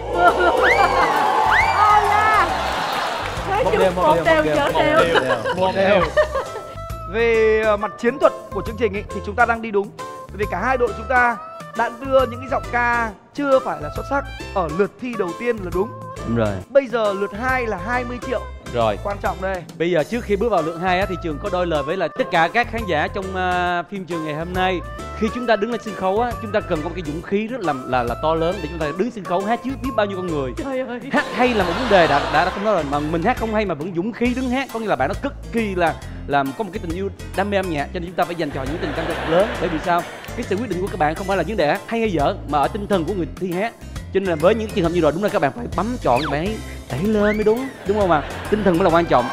Nói chung một đều trở đều. Một đều. Về mặt chiến thuật của chương trình ấy, thì chúng ta đang đi đúng. Vì cả hai đội chúng ta đã đưa những cái giọng ca chưa phải là xuất sắc ở lượt thi đầu tiên là đúng. Đúng rồi. Bây giờ lượt 2 là 20 triệu. Rồi. Quan trọng đây. Bây giờ trước khi bước vào lượt 2 á, thì Trường có đôi lời với là tất cả các khán giả trong phim Trường ngày hôm nay. Khi chúng ta đứng lên sân khấu á, chúng ta cần có một cái dũng khí rất là to lớn để chúng ta đứng sân khấu hát trước biết bao nhiêu con người. Trời ơi. Hát hay là một vấn đề đã không nói rồi, mà mình hát không hay mà vẫn dũng khí đứng hát, có nghĩa là bạn nó cực kỳ là có một cái tình yêu đam mê âm nhạc, cho nên chúng ta phải dành cho những tình cảm thật lớn. Bởi vì sao? Cái sự quyết định của các bạn không phải là vấn đề hát hay hay dở, mà ở tinh thần của người thi hát. Cho nên là với những trường hợp như rồi, đúng là các bạn phải bấm chọn, các bạn ấy đẩy lên mới đúng không ạ? Tinh thần mới là quan trọng.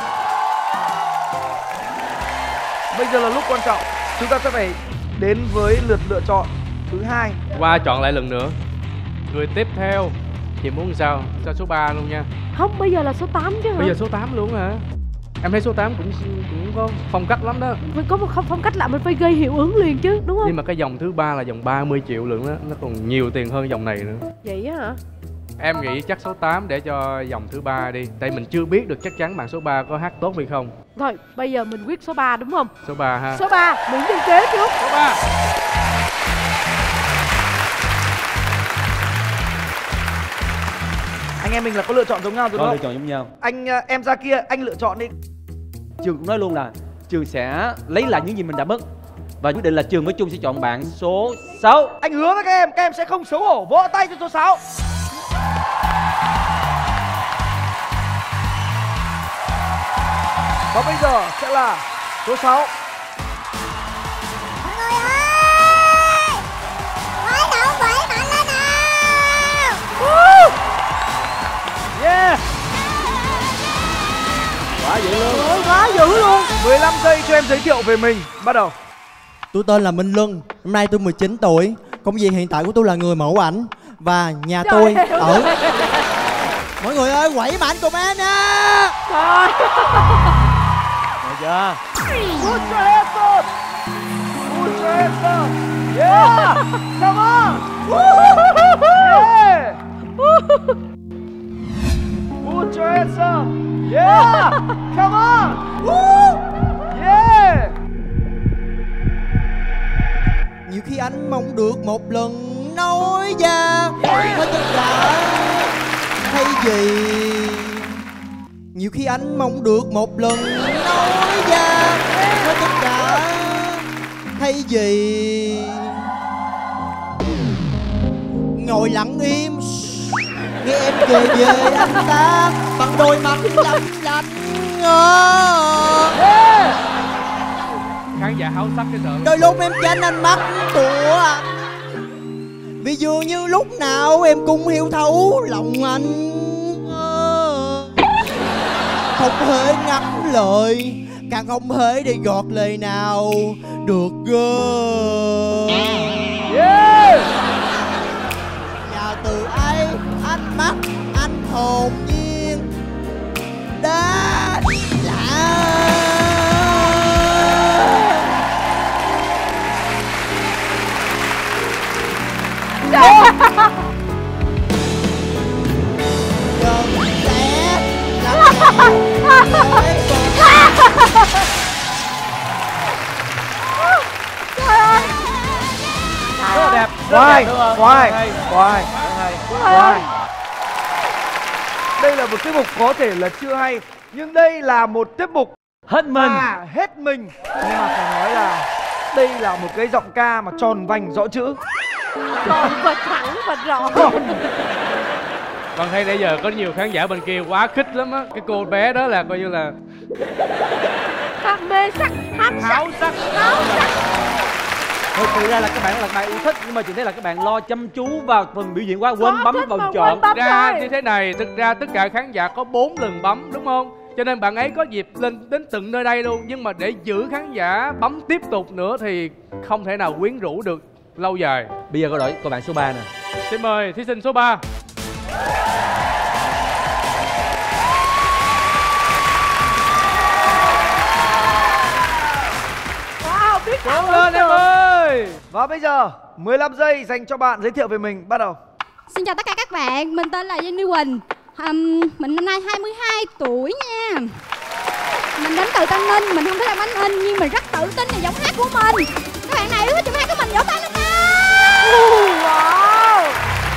Bây giờ là lúc quan trọng. Chúng ta sẽ phải đến với lượt lựa chọn thứ 2. Qua chọn lại lần nữa. Người tiếp theo chị muốn sao? Sao số 3 luôn nha. Không, bây giờ là số 8 chứ hả? Bây giờ số 8 luôn hả? Em thấy số 8 cũng có phong cách lắm đó. Mình có một phong cách lạ, mình phải gây hiệu ứng liền chứ, đúng không? Nhưng mà cái dòng thứ 3 là dòng 30 triệu lượng đó, nó còn nhiều tiền hơn dòng này nữa. Vậy á hả? Em nghĩ chắc số 8 để cho dòng thứ 3 đi. Tại mình chưa biết được chắc chắn bạn số 3 có hát tốt hay không. Thôi, bây giờ mình quyết số 3 đúng không? Số 3 ha. Số 3, Nguyễn Văn Kế trước. Số 3. Anh em mình là có lựa chọn giống nhau đúng Có không? lựa chọn giống nhau. Anh em ra kia, anh lựa chọn đi. Trường cũng nói luôn là Trường sẽ lấy lại những gì mình đã mất, và quyết định là Trường với Trung sẽ chọn bạn số 6. Anh hứa với các em sẽ không xấu hổ. Vỗ tay cho số 6. Và bây giờ sẽ là số 6. Mọi người ơi, quái động vẫy mạnh lên nào. Yeah. Quá dữ luôn. Quá dữ luôn. 15 giây cho em giới thiệu về mình. Bắt đầu. Tôi tên là Minh Luân, năm nay tôi 19 tuổi. Công việc hiện tại của tôi là người mẫu ảnh. Và nhà tôi ở... Mọi người ơi, quẩy mạnh cùng em nha. Trời. Được chưa? Put your hands up. Put your hands up. Yeah. Come on. Yeah. Put your hands up. Yeah. Come on. Yeah. Nhiều khi anh mong được một lần nói ra hết tất cả hay gì. Nhiều khi anh mong được một lần nói ra hết tất cả hay gì. Ngồi lặng im nghe em kể về anh ta bằng đôi mắt lạnh lạnh. Khán giả háo sắc cái sợ. Đôi lúc em tranh ánh mắt của anh, vì dường như lúc nào em cũng hiểu thấu lòng anh. Không hề ngắt lời, càng không hề để gọt lời nào được gơ. Yeah. Và từ ấy ánh mắt anh hồn nhiên đã lạ. Rất là đẹp. Hoài, Hoài. Đây là một tiết mục có thể là chưa hay, nhưng đây là một tiết mục hết mình. Hết mình. Nhưng mà phải nói là đây là một cái giọng ca mà tròn vành rõ chữ. Tròn và thẳng và rõ. Bạn thấy nãy giờ có nhiều khán giả bên kia quá khích lắm á. Cái cô bé đó là coi như là mê sắc, ham sắc, háo sắc. Thực sự ra là các bạn là bạn yêu thích, nhưng mà chị thấy là các bạn lo chăm chú vào phần biểu diễn quá, quên bấm vào chọn. Ra như thế này, thực ra tất cả khán giả có 4 lần bấm đúng không? Cho nên bạn ấy có dịp lên đến từng nơi đây luôn. Nhưng mà để giữ khán giả bấm tiếp tục nữa thì không thể nào quyến rũ được lâu dài. Bây giờ câu hỏi cô bạn số 3 nè. Xin mời thí sinh số 3. Wow, biết Cố lên em ơi. Và bây giờ 15 giây dành cho bạn giới thiệu về mình, bắt đầu. Xin chào tất cả các bạn, mình tên là Jenny Quỳnh. Mình năm nay 22 tuổi nha. Mình đến từ Tây Ninh, mình không thích làm bánh in nhưng mình rất tự tin về giọng hát của mình. Các bạn nào yêu thích giọng hát của mình vỗ tay lên nào. Wow.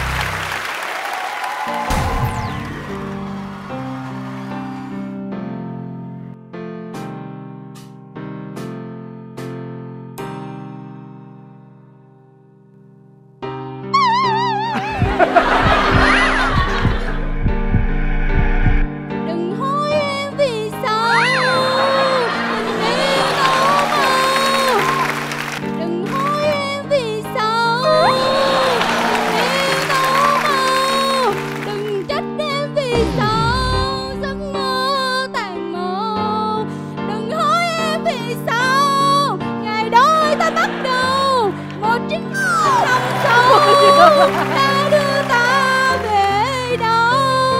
Đừng hối em vì sao tình yêu đâu mà. Đừng hối em vì sao tình yêu đâu mà. Đừng trách em vì sao giấc mơ tàn mờ. Đừng hối em vì sao ngày đôi ta bắt đầu một chiếc lòng sâu đã đưa ta về đâu.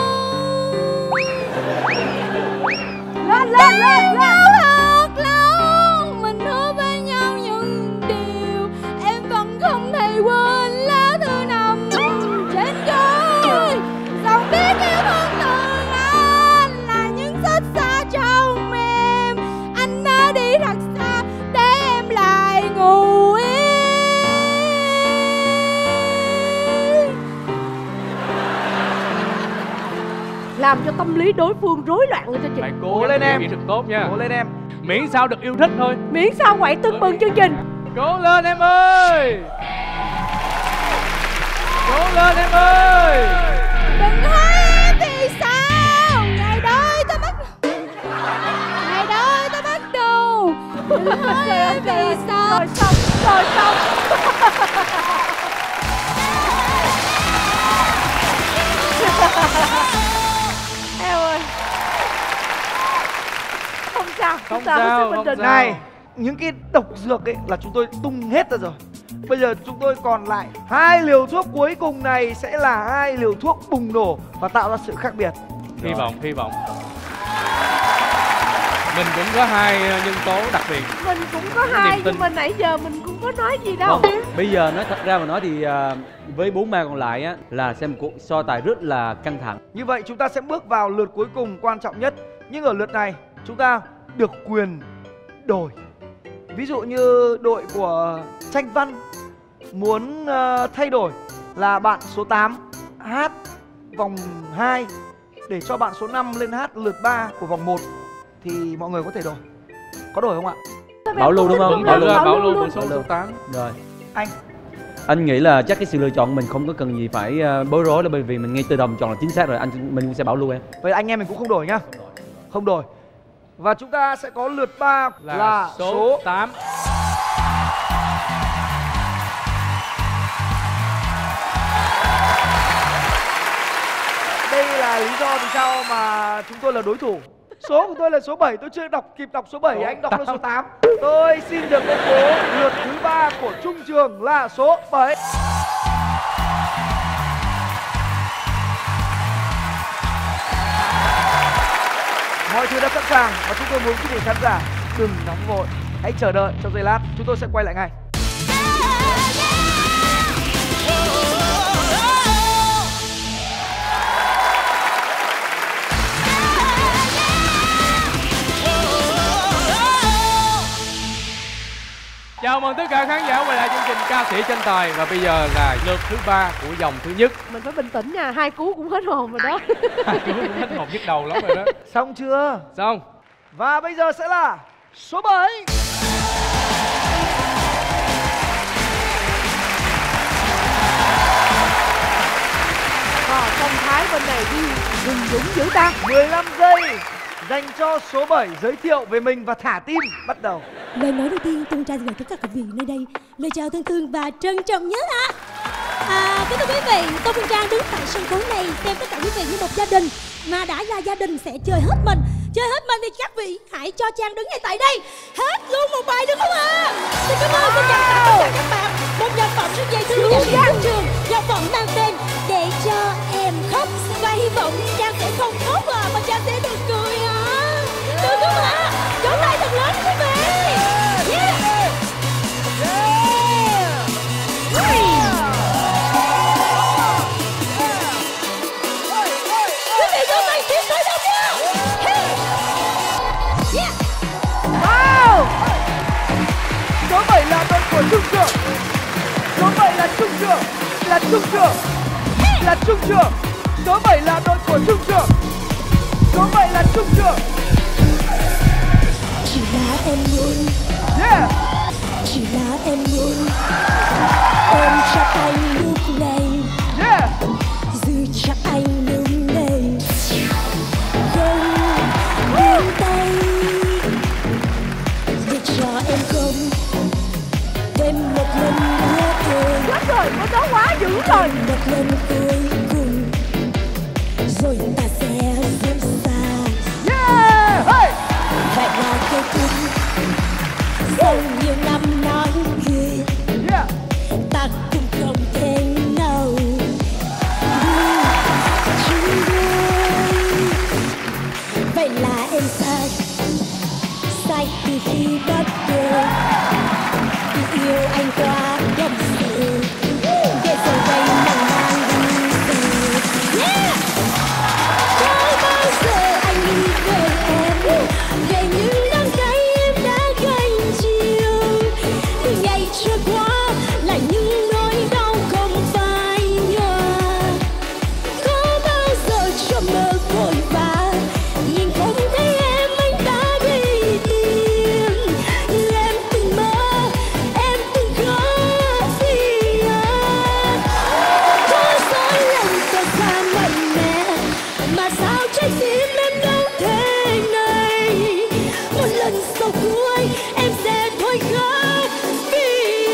Lên. Thật lâu mình hứa với nhau những điều em vẫn không thể quên. Lá thư nằm trên gối dòng biết yêu thương từ anh là những xót xa trong em. Anh đã đi thật xa để em lại ngủ yên. Làm cho tâm lý đối phương rối loạn lên cho chị. Phải Cố cố lên lên em. em. Thật tốt nha. Cố lên em. Miễn sao được yêu thích thôi. Miễn sao quậy tưng bừng chương trình. Cố lên em ơi. Cố lên em ơi. Đừng hối em vì sao ngày đôi ta bắt đầu. Đừng hối em vì sao. Rồi xong. Eo ơi. Không sao, Không hết sao, sức bình không tĩnh. sao. Này, những cái độc dược ấy là chúng tôi tung hết ra rồi. Bây giờ chúng tôi còn lại 2 liều thuốc cuối cùng này sẽ là 2 liều thuốc bùng nổ và tạo ra sự khác biệt. Hy vọng. Mình cũng có 2 nhân tố đặc biệt. Mình cũng có Niềm 2 tin. nhưng mà nãy giờ mình cũng có nói gì đâu. Bây giờ nói thật ra mà nói thì với 4 ma còn lại á là xem cuộc so tài rất là căng thẳng. Như vậy chúng ta sẽ bước vào lượt cuối cùng quan trọng nhất. Nhưng ở lượt này chúng ta được quyền đổi. Ví dụ như đội của Tranh Văn muốn thay đổi là bạn số 8 hát vòng 2 để cho bạn số 5 lên hát lượt 3 của vòng 1 thì mọi người có thể đổi. Có đổi không ạ? Bảo lưu đúng không? Vẫn Bảo giữ lưu. bảo lưu số 8. Rồi. Anh Anh nghĩ là chắc cái sự lựa chọn mình không có cần gì phải bối rối, là bởi vì mình ngay từ đầu mình chọn là chính xác rồi. Mình cũng sẽ bảo lưu em. vậy anh em mình cũng không đổi nhá. Không đổi. Và chúng ta sẽ có lượt 3 là số 8. Đây là lý do vì sao mà chúng tôi là đối thủ. Số của tôi là số 7, tôi chưa kịp đọc số 7, anh đọc là số 8. Tôi xin được công bố lượt thứ 3 của Trung Trường là số 7. Mọi thứ đã sẵn sàng và chúng tôi muốn quý vị khán giả đừng nóng vội, hãy chờ đợi trong giây lát, chúng tôi sẽ quay lại ngay. Chào mừng tất cả khán giả quay lại chương trình Ca sĩ Tranh Tài. Và bây giờ là lượt thứ 3 của vòng thứ nhất. Mình phải bình tĩnh nha, 2 cú cũng hết hồn rồi đó. Chú cũng hết hồn nhức đầu lắm rồi đó. Xong chưa? Xong. Và bây giờ sẽ là số 7. Phong Thái bên này đi gừng dũng dữ ta. 15 giây dành cho số 7 giới thiệu về mình và thả tim. Bắt đầu. Lời nói đầu tiên Tôn Tra gửi tới tất cả quý vị nơi đây lời chào thân thương và trân trọng nhất ạ. Kính thưa quý vị, Tô Phương Trang đứng tại sân khấu này xem tất cả quý vị như một gia đình, mà đã là gia đình sẽ chơi hết mình. Chơi hết mình thì các vị hãy cho Trang đứng ngay tại đây hết luôn một bài được không ạ? Xin cảm ơn, xin chào tất cả các bạn. Một nhạc phẩm rất dễ thương của nhạc sĩ Trường, nhạc phẩm mang tên Để Cho Em Khóc, và hy vọng Trang sẽ không khóc mà Trang sẽ được cười ạ. Được không ạ? Vỗ tay thật lớn quý vị. Số 7 là đội của Trung Trường. Số 7 là Trung Trường. Là Trung Trường. Là Trung Trường. Số 7 là đội của Trung Trường. Số 7 là Trung Trường. Chỉ là em luôn. Yeah. Chỉ là em luôn. Ôm chặt anh lúc này. Yeah. Giữ chặt anh lúc này. Không buông tay. Để cho em không thêm một lần nữa thôi. Chết rồi, con đó quá dữ rồi. Một lần cuối cùng rồi ta sẽ rất xa. Yeah. Hey. Vậy là kết thúc sau nhiều năm nói chuyện. Yeah. Ta cũng không thể nào chung đôi. Vậy là em sai, sai từ khi bắt đầu vì yêu anh quá đậm sự, để giờ đây nặng mang đi về. Yeah. Không bao giờ anh nghĩ về em, về những đắng cay em đã gánh chịu. Từ ngày trôi qua là những nỗi đau không phai nhòa. Có bao giờ trong mơ vội vã nhìn không thấy em, anh đã đi tìm. Em từng mơ, em từng có gì có dối lòng ta xa mạnh mẽ, mà sao trái tim em đâu thế này. Một lần sau cuối em sẽ thôi khóc vì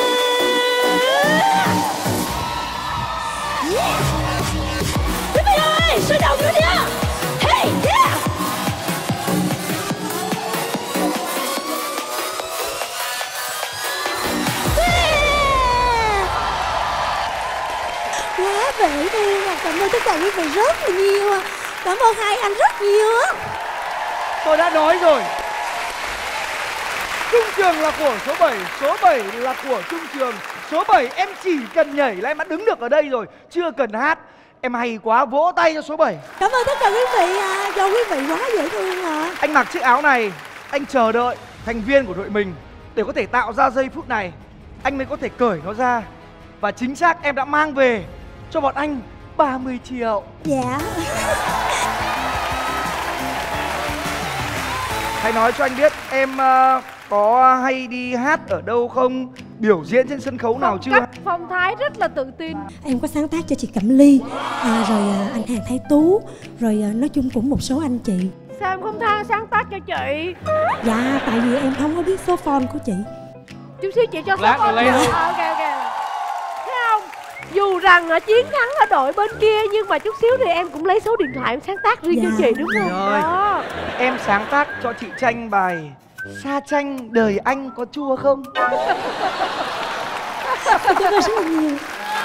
yeah. Quý vị ơi, sôi động nữa nha. Hey, yeah. Quá dễ thương ạ. Cảm ơn tất cả quý vị rất là nhiều ạ. Cảm ơn hai anh rất nhiều á. Tôi đã nói rồi. Trung Trường là của số 7. Số 7 là của Trung Trường. Số 7 em chỉ cần nhảy là em đã đứng được ở đây rồi, chưa cần hát. Em hay quá, vỗ tay cho số 7. Cảm ơn tất cả quý vị ạ. Do quý vị quá dễ thương ạ. Anh mặc chiếc áo này, anh chờ đợi thành viên của đội mình để có thể tạo ra giây phút này, anh mới có thể cởi nó ra. Và chính xác em đã mang về cho bọn anh 30 triệu. Dạ. Hãy nói cho anh biết em có hay đi hát ở đâu không? Biểu diễn trên sân khấu nào chưa? Cách phong thái rất là tự tin. Em có sáng tác cho chị Cẩm Ly, rồi anh Hàng Thái Tú, rồi nói chung cũng một số anh chị. Sao em không sáng tác cho chị? Dạ, tại vì em không có biết số phone của chị. Chút xíu chị cho số Lát phone. rồi lấy luôn. Ok. Thấy không? Dù rằng chiến thắng ở đội bên kia, nhưng mà chút xíu thì em cũng lấy số điện thoại em sáng tác riêng cho chị đúng không? Rồi. Đó. Em sáng tác cho chị Tranh bài Sa Chanh đời anh có chua không? Cảm ơn rất là nhiều.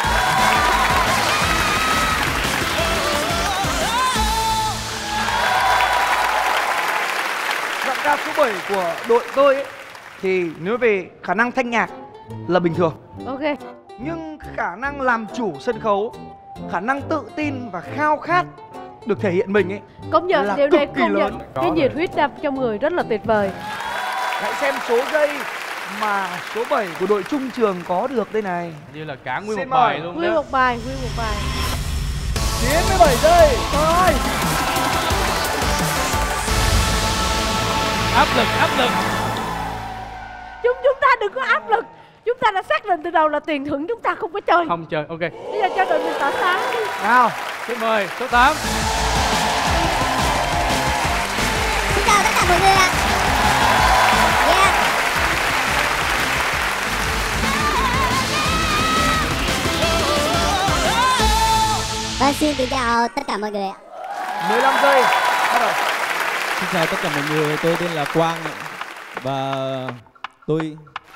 Giọng ca số 7 của đội tôi ấy, thì nếu về khả năng thanh nhạc là bình thường, Ok. nhưng khả năng làm chủ sân khấu, khả năng tự tin và khao khát được thể hiện mình ấy Công nhận là điều cực này, kỳ công lớn. nhận cái nhiệt huyết đập trong người rất là tuyệt vời. Hãy xem số giây mà số 7 của đội Trung Trường có được đây này. Như là cả nguyên Xin một bài mời. luôn Nguyên đó. một bài, nguyên một bài. 97 giây. Thôi. Áp lực. Chúng ta đừng có áp lực. Chúng ta đã xác định từ đầu là tiền thưởng chúng ta không có chơi. Không chơi, ok. Bây giờ cho đội mình tỏa sáng đi. Nào, Xin mời số 8. Xin chào tất cả mọi người ạ. Yeah. Vâng, xin kính chào tất cả mọi người ạ. 15 giây, bắt đầu. Xin chào tất cả mọi người, tôi tên là Quang ạ. Và tôi...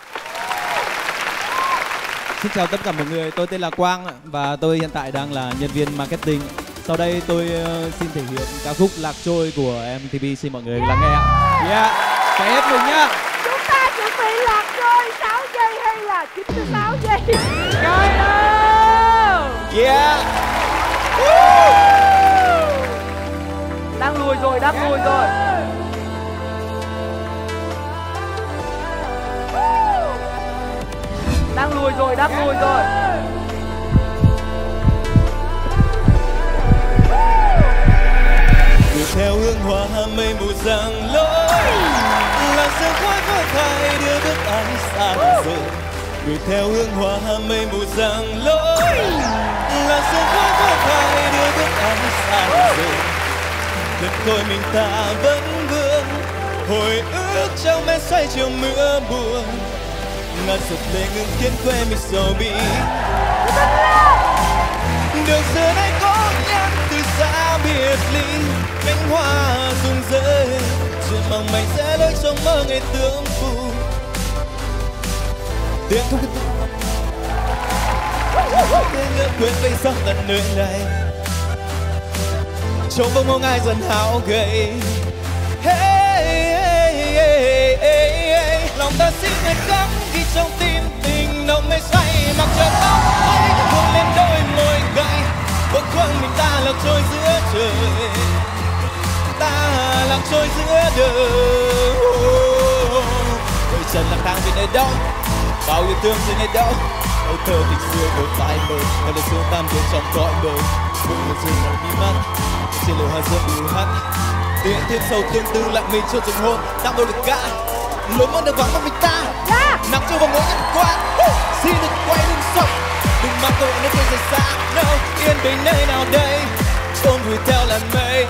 Xin chào tất cả mọi người, tôi tên là Quang ạ. Và tôi hiện tại đang là nhân viên marketing. Sau đây tôi xin thể hiện ca khúc Lạc Trôi của MTV, xin mọi người lắng nghe ạ. Yeah, chạy hết mình nhá. Chúng ta chuẩn bị lạc trôi 6 giây hay là 96 giây? Coi đâu. Yeah. Đang lùi rồi, đang lùi rồi. Đang lùi rồi, đang lùi rồi. Đuổi theo hương hoa mây mù rạng lối, là sương khói vỡ khai đưa bước anh xa rời. Đuổi theo hương hoa mây mù rạng lối, là sương khói vỡ khai đưa bước anh xa rời. Đất cội mình ta vẫn vương, hồi ức trong mê say chiều mưa buồn. Ngàn giọt lệ ngừng khiến quê mình sầu bi. Đường xưa nay có nhắn từ xa biệt ly, cánh hoa rụng rơi, chuyện mong manh sẽ lối trong mơ ngày tương phù. Tiếng không tiếng ngỡ quên bây giờ tận nơi này, trông bông mong ai dần hao gầy. Hey, hey, hey, hey, hey. Lòng ta xin hãy cắm ghi trong tim tình nồng mê say, mặc cho tóc ấy hôn lên đôi môi gay. Bước quăng mình ta lạc trôi giữa trời, ta lạc trôi giữa đời. Đôi chân lang thang trên nơi đâu, bao yêu thương trên nơi đâu. Ôi thơ tình xưa một vài mơ, theo lời xưa tam biến trong cõi đời. Bước một rừng màu mi mắt, trên lều hoa rơi bùi hắt. Tiếng thêm sâu tương tư lại mình cho rừng hôn, đang đâu được cả. Lối mơ được vắng mà mình ta, nắng trôi vào mỗi ngày qua. Xin đừng quay lưng sống, đừng mang tội nơi trên rời xa. No, yên bình nơi nào đây, ôm gửi theo làn mây.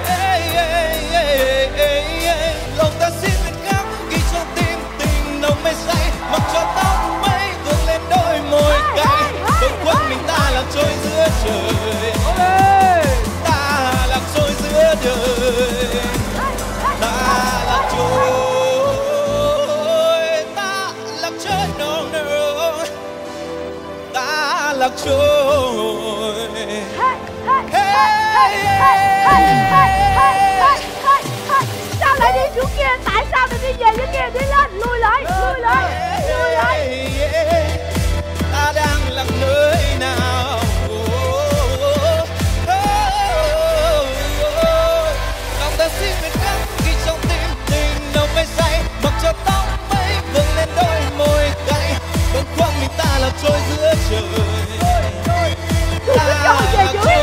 Lòng ta xin nguyện khắc ghi trong tim tình nồng mê say, mặc cho tóc mây vươn lên đôi môi cay. Đôi quăng mình ta lạc trôi giữa trời, ta lạc trôi giữa đời, ta lạc trôi, ta lạc trôi, no, no, ta lạc trôi. Sao lại đi xuống kia? Tại sao lại đi về dưới kia? Đi lên, lùi lại, lùi lại, lùi lại. Ta đang lạc nơi nào? Lòng ta xin nguyện khắc ghi trong tim tình nồng mê say, mặc cho tóc mây vươn lên đôi môi cay. Vẫn quăng mình ta lạc trôi giữa trời, ta lạc trôi.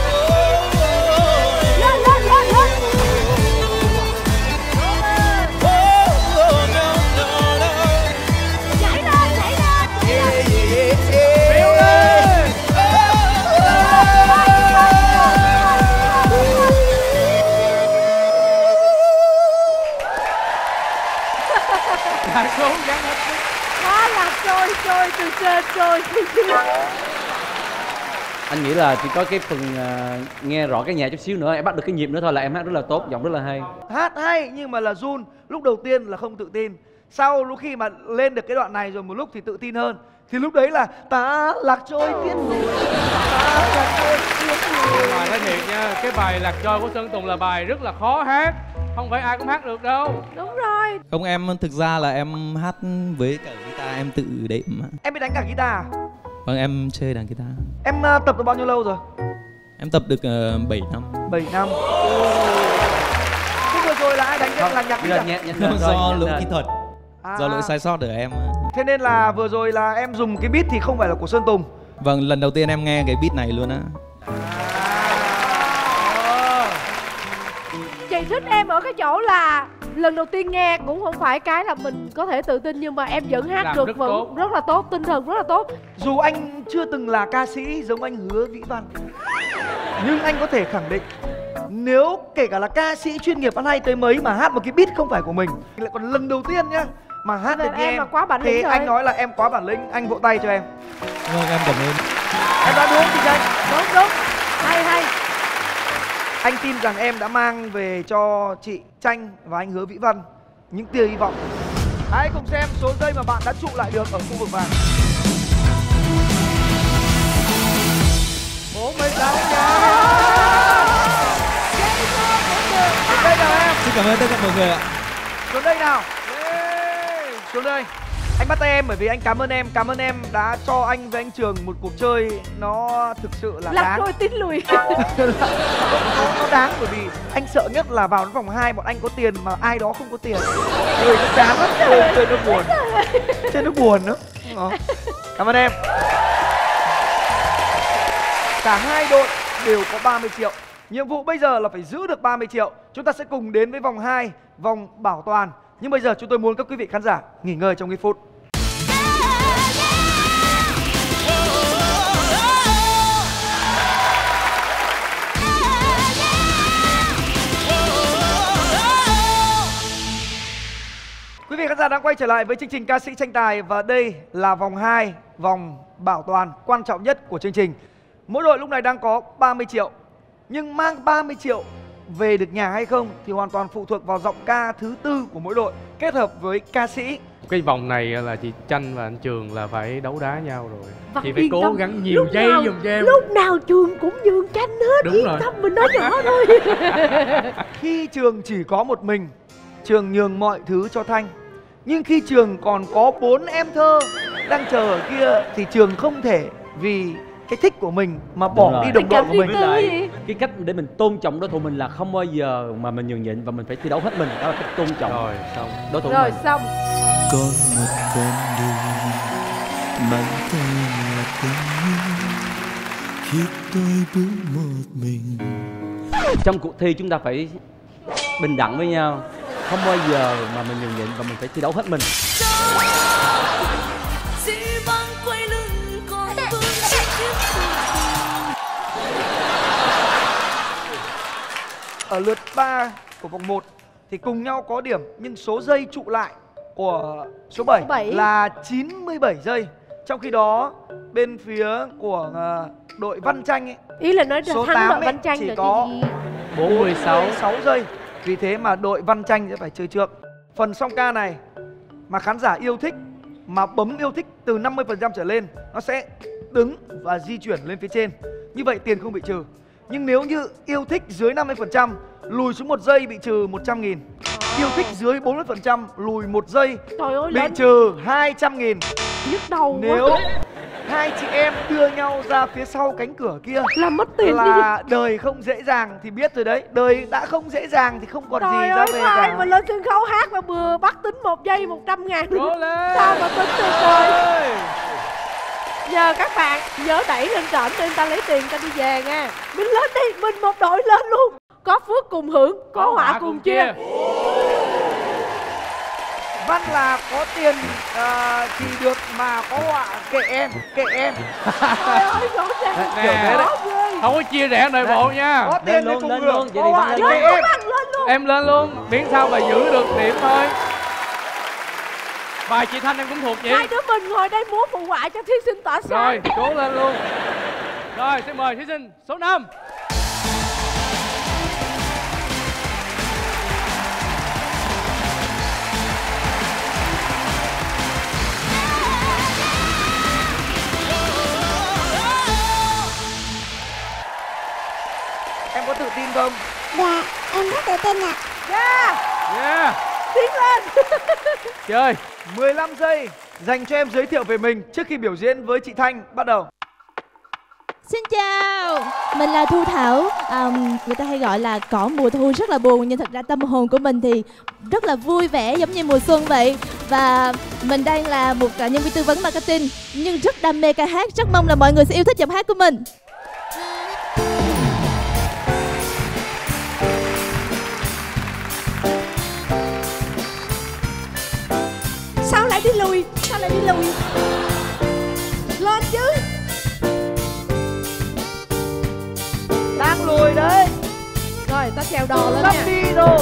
Quá là trôi từ trên trôi xuống dưới. Anh nghĩ là chỉ có cái phần nghe rõ cái nhạc chút xíu nữa, em bắt được cái nhịp nữa thôi là em hát rất là tốt, giọng rất là hay. Hát hay nhưng mà là run. Lúc đầu tiên là không tự tin, sau lúc khi mà lên được cái đoạn này rồi một lúc thì tự tin hơn. Thì lúc đấy là ta lạc trôi tiếng người, ta lạc trôi tiếng người. Mà nói thiệt nha, cái bài Lạc Trôi của Sơn Tùng là bài rất là khó hát, không phải ai cũng hát được đâu. Đúng rồi. Không, em thực ra là em hát với cả guitar em tự đệm. Em biết đánh cả guitar à? Vâng, em chơi đàn guitar. Em tập được bao nhiêu lâu rồi? Em tập được 7 năm. 7 năm. Thế vừa rồi là ai đánh cái là nhạc Nhanh, guitar? nhanh, Do lỗi kỹ thuật, À. do lỗi sai sót của em. Thế nên là vừa rồi là em dùng cái beat thì không phải là của Sơn Tùng. Vâng, lần đầu tiên em nghe cái beat này luôn á. Chị thích em ở cái chỗ là Lần đầu tiên nghe cũng không phải cái là mình có thể tự tin, nhưng mà em vẫn hát Làm được rất vững, tốt. rất là tốt, tinh thần rất là tốt. Dù anh chưa từng là ca sĩ giống anh Hứa Vĩ Văn, nhưng anh có thể khẳng định nếu kể cả là ca sĩ chuyên nghiệp ăn hay tới mấy mà hát một cái beat không phải của mình, lại còn lần đầu tiên nhá mà hát được như Em là quá bản thì lĩnh rồi. anh nói là em quá bản lĩnh, anh vỗ tay cho em. Vâng, em cảm ơn. Em đã đúng thì anh. Đúng, hay hay. Anh tin rằng em đã mang về cho chị Tranh và anh Hứa Vĩ Văn những tia hy vọng. Hãy cùng xem số giây mà bạn đã trụ lại được ở khu vực vàng. 46 nha. Đây nào em. Xin cảm ơn tất cả mọi người ạ. Xuống đây nào. Xuống đây. Anh bắt tay em bởi vì anh cảm ơn em đã cho anh với anh Trường một cuộc chơi nó thực sự là Lạc đáng. trôi tín lùi. nó đáng bởi vì anh sợ nhất là vào đến vòng 2 bọn anh có tiền mà ai đó không có tiền. Chơi nó chán lắm, chơi nó buồn. Chơi nó buồn nữa. Cảm ơn em. Cả hai đội đều có 30 triệu. Nhiệm vụ bây giờ là phải giữ được 30 triệu. Chúng ta sẽ cùng đến với vòng 2, vòng bảo toàn. Nhưng bây giờ chúng tôi muốn các quý vị khán giả nghỉ ngơi trong ít phút. Quý vị khán giả đang quay trở lại với chương trình Ca sĩ Tranh Tài và đây là vòng 2, vòng bảo toàn quan trọng nhất của chương trình. Mỗi đội lúc này đang có 30 triệu. Nhưng mang 30 triệu về được nhà hay không thì hoàn toàn phụ thuộc vào giọng ca thứ tư của mỗi đội kết hợp với ca sĩ. Cái vòng này là chị Tranh và anh Trường là phải đấu đá nhau rồi. Văn Chị phải yên cố tâm. gắng nhiều Lúc giây nào- giùm cho em. Lúc nào Trường cũng nhường Tranh hết. Đúng Yên rồi. tâm, mình nói nhỏ thôi. Khi Trường chỉ có một mình, Trường nhường mọi thứ cho Thanh. Nhưng khi Trường còn có 4 em thơ đang chờ ở kia thì Trường không thể vì cái thích của mình mà bỏ rồi. đi đồng đội của mình. Với lại cái cách để mình tôn trọng đối thủ mình là không bao giờ mà mình nhường nhịn và mình phải thi đấu hết mình, đó là cách tôn trọng Rồi xong. đối thủ Rồi mình. xong. Có một con đường mang tên là tình yêu khi tôi bước một mình. Trong cuộc thi chúng ta phải bình đẳng với nhau, không bao giờ mà mình nhường nhịn và mình phải thi đấu hết mình. Ở lượt 3 của vòng 1 thì cùng nhau có điểm nhưng số giây trụ lại của số 7 là 97 giây. Trong khi đó bên phía của đội Văn Tranh ấy, Ý là nói số thắng 8 đội ấy, Văn Tranh chỉ rồi có chứ gì. 46 giây. Vì thế mà đội Văn Tranh sẽ phải chơi trước. Phần song ca này mà khán giả yêu thích mà bấm yêu thích từ 50% trở lên, nó sẽ đứng và di chuyển lên phía trên. Như vậy tiền không bị trừ. Nhưng nếu như yêu thích dưới 50%, lùi xuống 1 giây bị trừ 100.000. Yêu thích dưới 40%, lùi 1 giây Trời ơi, bị lên trừ 200.000. nhức đầu Nếu quá. hai chị em đưa nhau ra phía sau cánh cửa kia Là mất tiền là đời không dễ dàng thì biết rồi đấy. Đời đã không dễ dàng thì không còn Trời gì ra ơi, về ai cả. mà lên sân khấu hát mà vừa bắt tính 1 giây 100.000. Cố lên. Sao mà tính được trời. Nhờ các bạn nhớ đẩy lên trển để người ta lấy tiền, người ta đi về nha. Mình lên đi, mình một đội lên luôn. Có phước cùng hưởng, có họa cùng chia. Văn là có tiền thì được mà có họa kệ em. Trời ơi, rõ ràng. Kiểu thế đấy. Không có chia rẽ nội bộ nha. Có tiền thì cùng hưởng, có họa lên kệ em. Lên luôn. Em lên luôn, miễn sao mà giữ được điểm thôi. Bài chị Thanh em cũng thuộc vậy. Hai đứa mình ngồi đây múa phụ họa cho thí sinh tỏa sáng. Rồi, cố lên luôn. Rồi, xin mời thí sinh số 5. Em có tự tin không? Dạ, em rất tự tin ạ. Yeah. Tiến lên. Chơi. 15 giây dành cho em giới thiệu về mình trước khi biểu diễn với chị Thanh. Bắt đầu. Xin chào, mình là Thu Thảo. Người ta hay gọi là cỏ mùa thu rất là buồn, nhưng thật ra tâm hồn của mình thì rất là vui vẻ giống như mùa xuân vậy. Và mình đang là một nhân viên tư vấn marketing nhưng rất đam mê ca hát. Rất mong là mọi người sẽ yêu thích giọng hát của mình. đi lùi? Sao lại đi lùi? Lên chứ. Đang lùi đấy. Rồi ta trèo đò lên Sắp nha. đi rồi.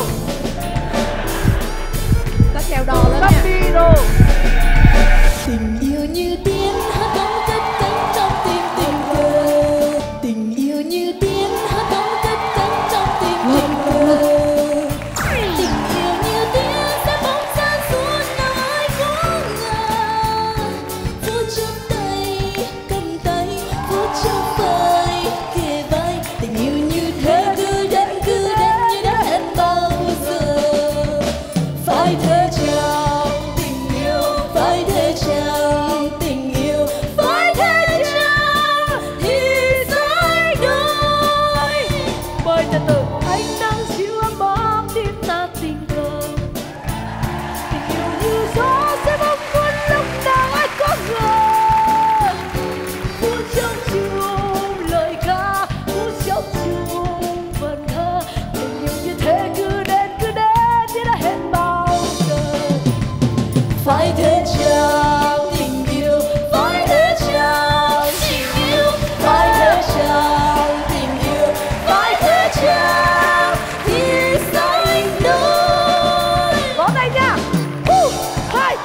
Ta trèo đò lên Sắp nha. đi rồi. Tình yêu như tiếng hát bóng cất cánh trong tim tình cờ. Tình yêu như tiếng hát bóng cất cánh trong tim tình cờ. Tình yêu như tiếng sẽ bóng ra suốt nào ai có ngờ. Phút trong tay cầm tay, phút trong vai kề vai. Tình yêu như thế cứ đến như đã hẹn bao giờ. Phải thế chăng tình yêu, phải thế chăng tình yêu, phải thế chăng thì sai đôi. Bởi từ từ ánh nắng chiếu ấm ấm tim ta tình cờ. Tình yêu như gió sẽ bốc cuốn lúc nào ai có ngờ. Phút trong chung lời ca, phút trong chung vần thơ. Tình yêu như thế cứ đến như đã hẹn bao giờ. Phải thế chăng tình yêu, phải thế chăng tình yêu, phải thế chăng tình yêu, phải thế chăng thì sai đôi. Vỗ tay nha. Hai.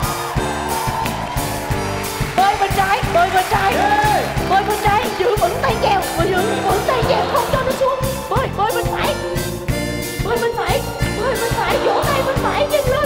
Bơi bên trái, bơi bên trái. Bơi bên trái, giữ vững tay chèo, giữ vững tay chèo không cho nó xuống. Bơi, bơi bên phải. Bơi bên phải, bơi bên phải, vỗ tay bên phải nhân lên.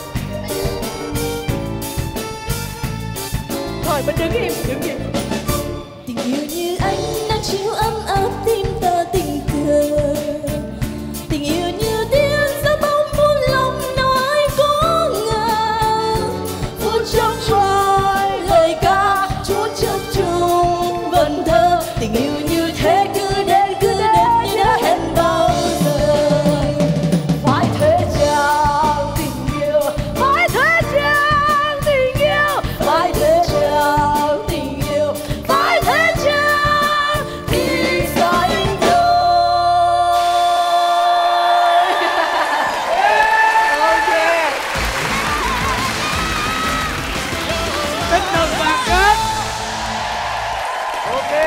Rồi mình đứng im, đứng im. Tình yêu như ánh nắng chiếu ấm áp tim ta tình cờ. Tình yêu như tiếng gió bóng buôn lòng nào ai có ngờ. Phút trong trôi lời ca, chút trong chung vần thơ. Tình yêu như thế cứ đến như đã hẹn bao giờ. Phải thế chăng tình yêu, Phải thế chăng tình yêu, phải thế chăng tình yêu, phải thế chăng thì sai đôi. Tinh thần đoàn kết. Ok.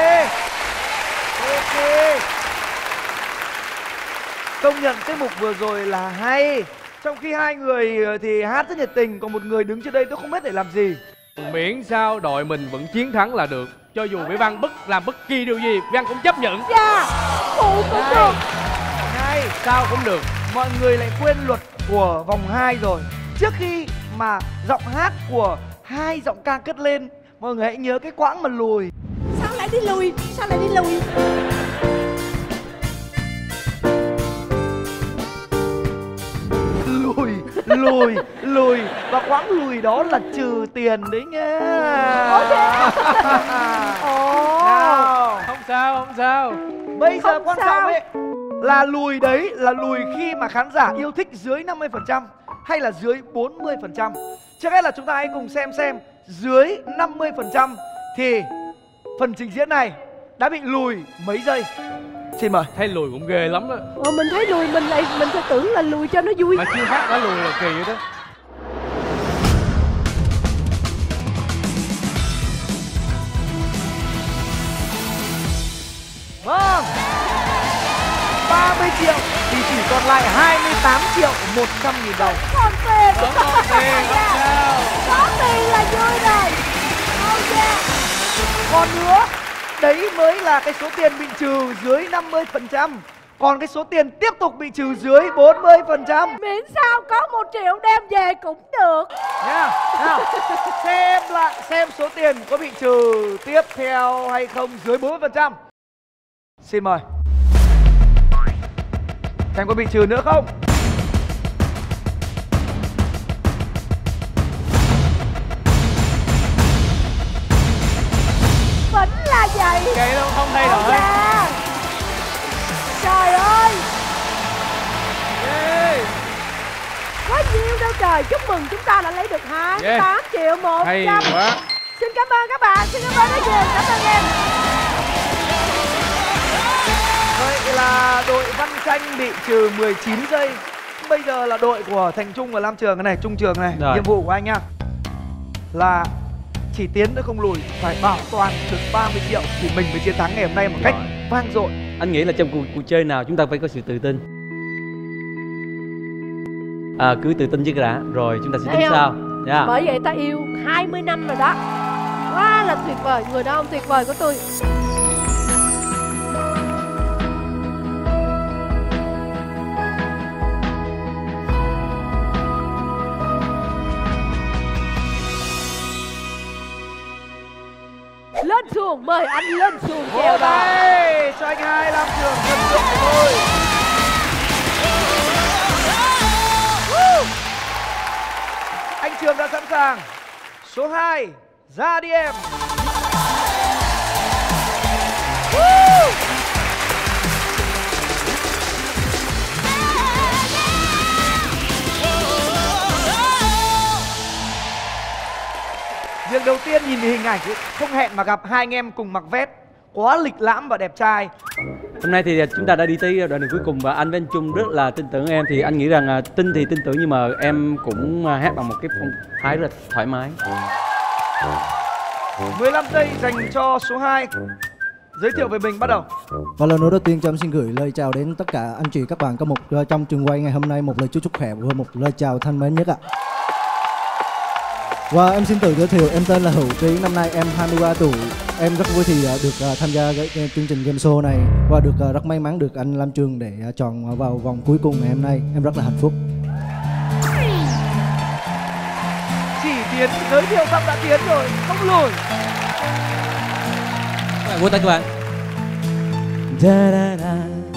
Công nhận tiết mục vừa rồi là hay. Trong khi hai người thì hát rất nhiệt tình, còn một người đứng trên đây tôi không biết để làm gì. Miễn sao đội mình vẫn chiến thắng là được. Cho dù Vĩ Văn làm bất kỳ điều gì, Vĩ Văn cũng chấp nhận. dạ. Phụ cũng được. Hay. Sao cũng được. Mọi người lại quên luật của vòng 2 rồi. Trước khi mà giọng hát của hai giọng ca cất lên, mọi người hãy nhớ cái quãng mà lùi. Sao lại đi lùi? Sao lại đi lùi? Lùi và quãng lùi đó là trừ tiền đấy nha. Nào, Không sao, không sao. bây giờ Không quan sao. trọng ấy là lùi đấy là lùi khi mà khán giả yêu thích dưới 50% hay là dưới 40%. Trước hết là chúng ta hãy cùng xem dưới 50% thì phần trình diễn này đã bị lùi mấy giây. Xin mời. Thấy lùi cũng ghê lắm á. Mình thấy lùi mình sẽ tưởng là lùi cho nó vui. Mà chưa hát đã lùi là kỳ vậy đó. Vâng, 30 triệu thì chỉ còn lại 28 triệu 100 nghìn đồng. Còn tiền. Vẫn còn tiền, không sao. Có tiền là vui rồi. Ok. Còn nữa, đấy mới là cái số tiền bị trừ dưới 50%. Còn cái số tiền tiếp tục bị trừ dưới 40%. Miễn sao có 1 triệu đem về cũng được. Nha. Nào, xem lại xem số tiền có bị trừ tiếp theo hay không dưới 40%. Xin mời. Xem có bị trừ nữa không? Vẫn là vậy. Vậy đâu không thay đổi. Dạ. Trời ơi. Có nhiều đâu trời. Chúc mừng chúng ta đã lấy được 28 triệu 100. Hay quá. Xin cảm ơn các bạn. Xin cảm ơn rất nhiều. Cảm ơn em. Vậy là đội Văn Tranh bị trừ 19 giây. Bây giờ là đội của Thành Trung và Lam Trường cái này, Trung Trường này. Rồi. Nhiệm vụ của anh nha. là chỉ tiến nữa không lùi, phải bảo toàn được 30 triệu thì mình mới chiến thắng ngày hôm nay một cách vang dội. Anh nghĩ là trong cuộc chơi nào chúng ta phải có sự tự tin. Cứ tự tin trước đã, rồi chúng ta sẽ tính sau. Yeah. Bởi vậy ta yêu 20 năm rồi đó. Quá là tuyệt vời, người đàn ông tuyệt vời của tôi. Lên xuồng, mời anh lên xuồng chèo đó. Đây, cho anh Hai Lam Trường thần tượng thôi. Anh Trường đã sẵn sàng. Số 2, ra đi em. Việc đầu tiên nhìn hình ảnh không hẹn mà gặp hai anh em cùng mặc vest, quá lịch lãm và đẹp trai. Hôm nay thì chúng ta đã đi tới đoạn đường cuối cùng và anh với anh Trung rất là tin tưởng em. Thì anh nghĩ rằng tin thì tin tưởng nhưng mà em cũng hát bằng một cái phong thái rất thoải mái. 15 giây dành cho số 2. Giới thiệu về mình, bắt đầu. Và lần đầu tiên cho em xin gửi lời chào đến tất cả anh chị các bạn có trong trường quay ngày hôm nay, một lời chúc khỏe và một lời chào thân mến nhất ạ. Và em xin tự giới thiệu, em tên là Hữu Trí, năm nay em 23 tuổi. Em rất vui thì được tham gia chương trình game show này và được rất may mắn được anh Lam Trường để chọn vào vòng cuối cùng ngày hôm nay. Em rất là hạnh phúc. Chỉ Tiến giới thiệu xong đã tiến rồi, không lùi. Vỗ tay các bạn. Da da da.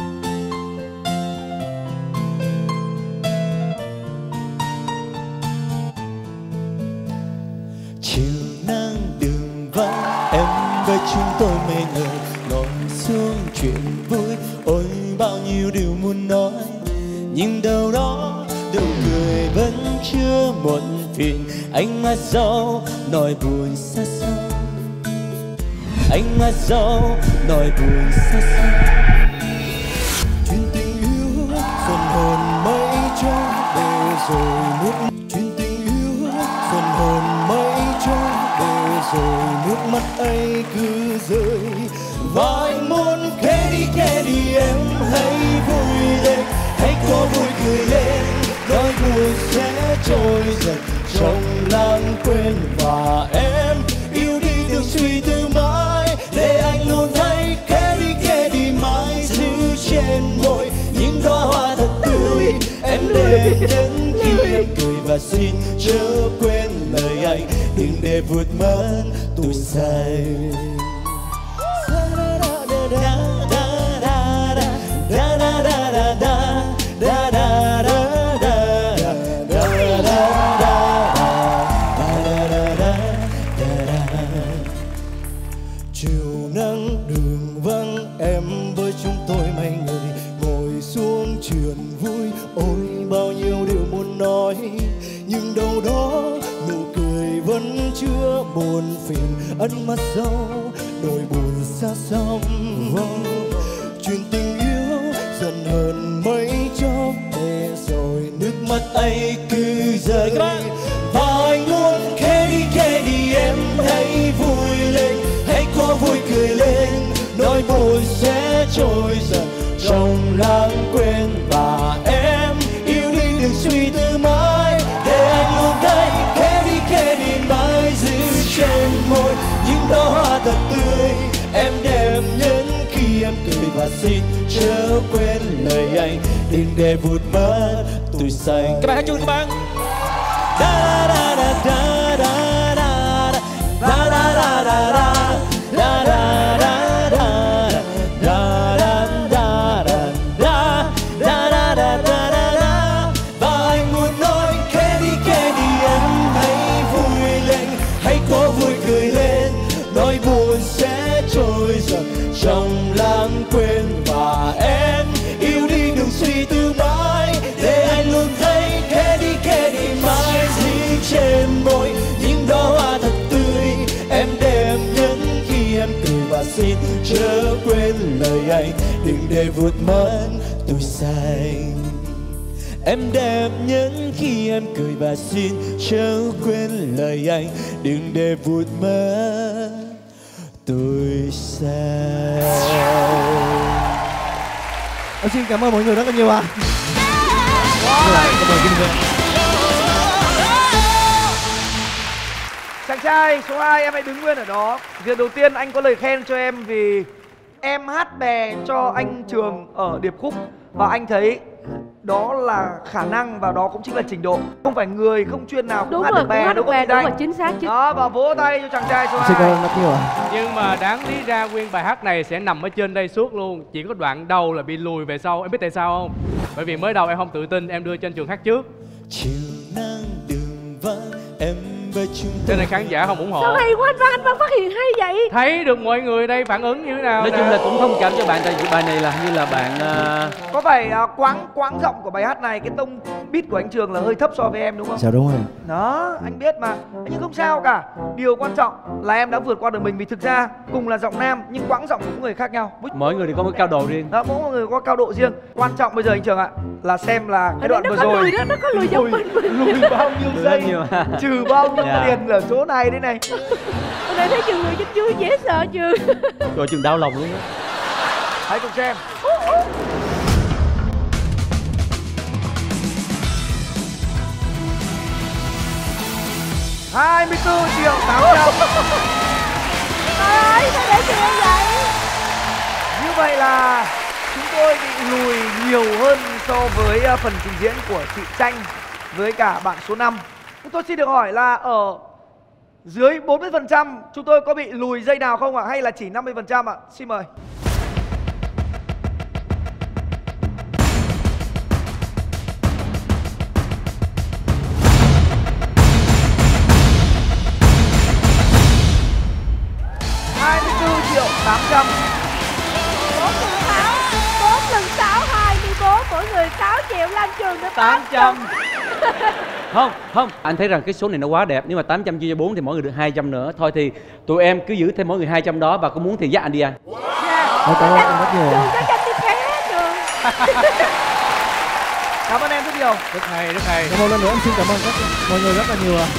Chiều nắng đường vắng, em với chúng tôi mấy người ngồi xuống chuyện vui. Ôi bao nhiêu điều muốn nói, nhưng đâu đó đâu cười vẫn chưa muộn phiền. Ánh mắt dâu nỗi buồn xa xăm, ánh mắt dâu nỗi buồn xa xăm. Chuyện tình yêu phần hồn mấy cho để rồi nước. Chuyện tình yêu phần hồn mấy cho để rồi nước mắt ấy cứ rơi. Và anh muốn kể đi em hãy vui lên, hãy có vui cười lên. Nỗi buồn sẽ trôi dần trong lãng quên và em yêu đi đừng suy tư mãi. Để anh luôn thấy kể đi mãi giữ trên môi những đóa hoa thật tươi. Em để đến khi em cười và xin chớ quên lời anh, đừng để vụt mất tuổi say. Chiều nắng đường vắng, em với chúng tôi mấy người ngồi xuống chuyện vui. Ôi bao nhiêu điều muốn nói, nhưng đâu đó nụ cười vẫn chưa buồn phiền. Ánh mắt dâu nỗi buồn xa xăm. Chuyện tình yêu dần hơn mấy chốc để rồi nước mắt ấy cứ rơi. Và anh muốn kể đi em hãy vui lên, hãy có vui cười lên. Nỗi buồn sẽ trôi dần trong lãng quên và em yêu đi đừng suy tư mãi. Để anh luôn đây kể đi mãi giữ trên môi những đóa hoa thật tươi. Em đẹp nhất khi em cười và xin chớ quên lời anh, đừng để vụt mất tuổi say. Các bạn hát chung các bạn. Da da da da da da da da da da da da da da. Trong lãng quên và em yêu đi đừng suy tư mãi. Để anh luôn thấy kể đi mãi giữ trên môi những đóa hoa thật tươi. Em đẹp nhất khi em cười và xin chớ quên lời anh, đừng để vụt mất tuổi say. Em đẹp nhất khi em cười và xin chớ quên lời anh, đừng để vụt mất tôi sao. Em xin cảm ơn mọi người rất là nhiều ạ. Cảm ơn Kim Vân. Chàng trai số 2 em hãy đứng nguyên ở đó. Việc đầu tiên anh có lời khen cho em vì em hát bè cho anh Trường ở điệp khúc và anh thấy đó là khả năng và đó cũng chính là trình độ. Không phải người không chuyên nào cũng hát được bè, đúng không chị Thanh? Chính xác chứ. Đó, và vỗ tay cho chàng trai số 2. Xin cảm ơn rất nhiều ạ. Nhưng mà đáng lý ra nguyên bài hát này sẽ nằm ở trên đây suốt luôn. Chỉ có đoạn đầu là bị lùi về sau. Em biết tại sao không? Bởi vì mới đầu em không tự tin, em đưa trên Trường hát trước. Chiều nắng đường vắng em với chúng ta. Cho nên khán giả không ủng hộ. Sao hay quá anh Văn phát hiện hay vậy? Thấy được mọi người đây phản ứng như thế nào? Nói chung là cũng thông cảm cho bạn, tại vì bài này là như là bạn Có phải quãng giọng của bài hát này, cái tông beat của anh Trường là hơi thấp so với em đúng không? Dạ đúng rồi. Đó, anh biết mà. Nhưng không sao cả. Điều quan trọng là em đã vượt qua được mình. Vì thực ra cùng là giọng nam nhưng quãng giọng của mỗi người khác nhau. mỗi người thì có một cao độ riêng. Đó, mỗi người có cao độ riêng. Quan trọng bây giờ anh Trường ạ là xem là cái đoạn vừa rồi nó có lùi giống mình. lùi bao nhiêu giây, trừ bao nhiêu tiền ở chỗ này đấy này. Hôm nay thấy Trường người chết vui dễ sợ Trường. Rồi Trường đau lòng luôn á. Hãy cùng xem. 24 triệu 800. Trời ơi, sao để Trường em vậy? Như vậy là chúng tôi bị lùi nhiều hơn so với phần trình diễn của chị Tranh với cả bạn số 5. Chúng tôi xin được hỏi là ở dưới 40% chúng tôi có bị lùi dây nào không ạ? Hay là chỉ 50% ạ? Xin mời. triệu 800. 4 lần 6 24, mỗi người 6 triệu, Lam Trường được 800. Không, anh thấy rằng cái số này nó quá đẹp. Nếu mà 800 chia cho 4 thì mỗi người được 200 nữa. Thôi thì tụi em cứ giữ thêm mỗi người 200 đó, và có muốn thì dắt anh đi anh. Cảm ơn em rất nhiều. Trường có tranh tiếp thế Trường. Cảm ơn em rất nhiều. Rất hay, rất hay. Một lần nữa em xin cảm ơn mọi người rất là nhiều ạ.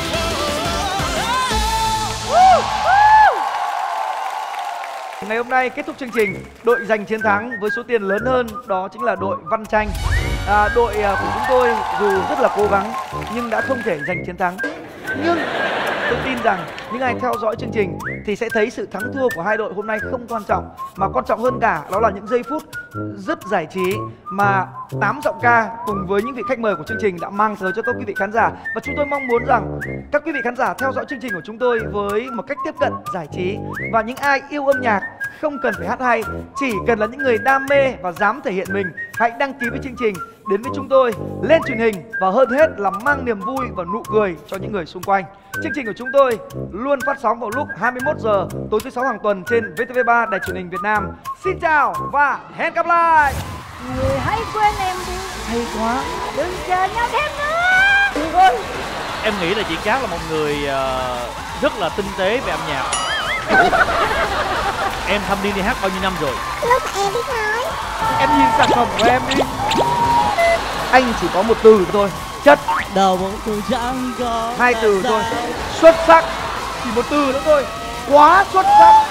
Ngày hôm nay kết thúc chương trình, đội giành chiến thắng với số tiền lớn hơn đó chính là đội Văn Tranh. Đội của chúng tôi dù rất là cố gắng nhưng đã không thể giành chiến thắng. Nhưng tôi tin rằng những ai theo dõi chương trình thì sẽ thấy sự thắng thua của hai đội hôm nay không quan trọng, mà quan trọng hơn cả đó là những giây phút rất giải trí mà 8 giọng ca cùng với những vị khách mời của chương trình đã mang tới cho các quý vị khán giả. Và chúng tôi mong muốn rằng các quý vị khán giả theo dõi chương trình của chúng tôi với một cách tiếp cận giải trí. Và những ai yêu âm nhạc không cần phải hát hay, chỉ cần là những người đam mê và dám thể hiện mình, hãy đăng ký với chương trình, đến với chúng tôi, lên truyền hình và hơn hết là mang niềm vui và nụ cười cho những người xung quanh. Chương trình của chúng tôi luôn phát sóng vào lúc 21 giờ tối thứ 6 hàng tuần trên VTV3 Đài Truyền hình Việt Nam. Xin chào và hẹn gặp lại. Người hãy quên em đi. Hay quá. Đừng chờ nhau thêm nữa. Được ơi. Em nghĩ là chị Cát là một người rất là tinh tế về âm nhạc. Em thăm đi hát bao nhiêu năm rồi? Lúc em biết nói. Em nhìn sản phẩm của em đi. Anh chỉ có một từ thôi, chất. Đầu một từ chẳng có. 2 từ thôi, xuất sắc. Chỉ một từ nữa thôi, quá xuất sắc.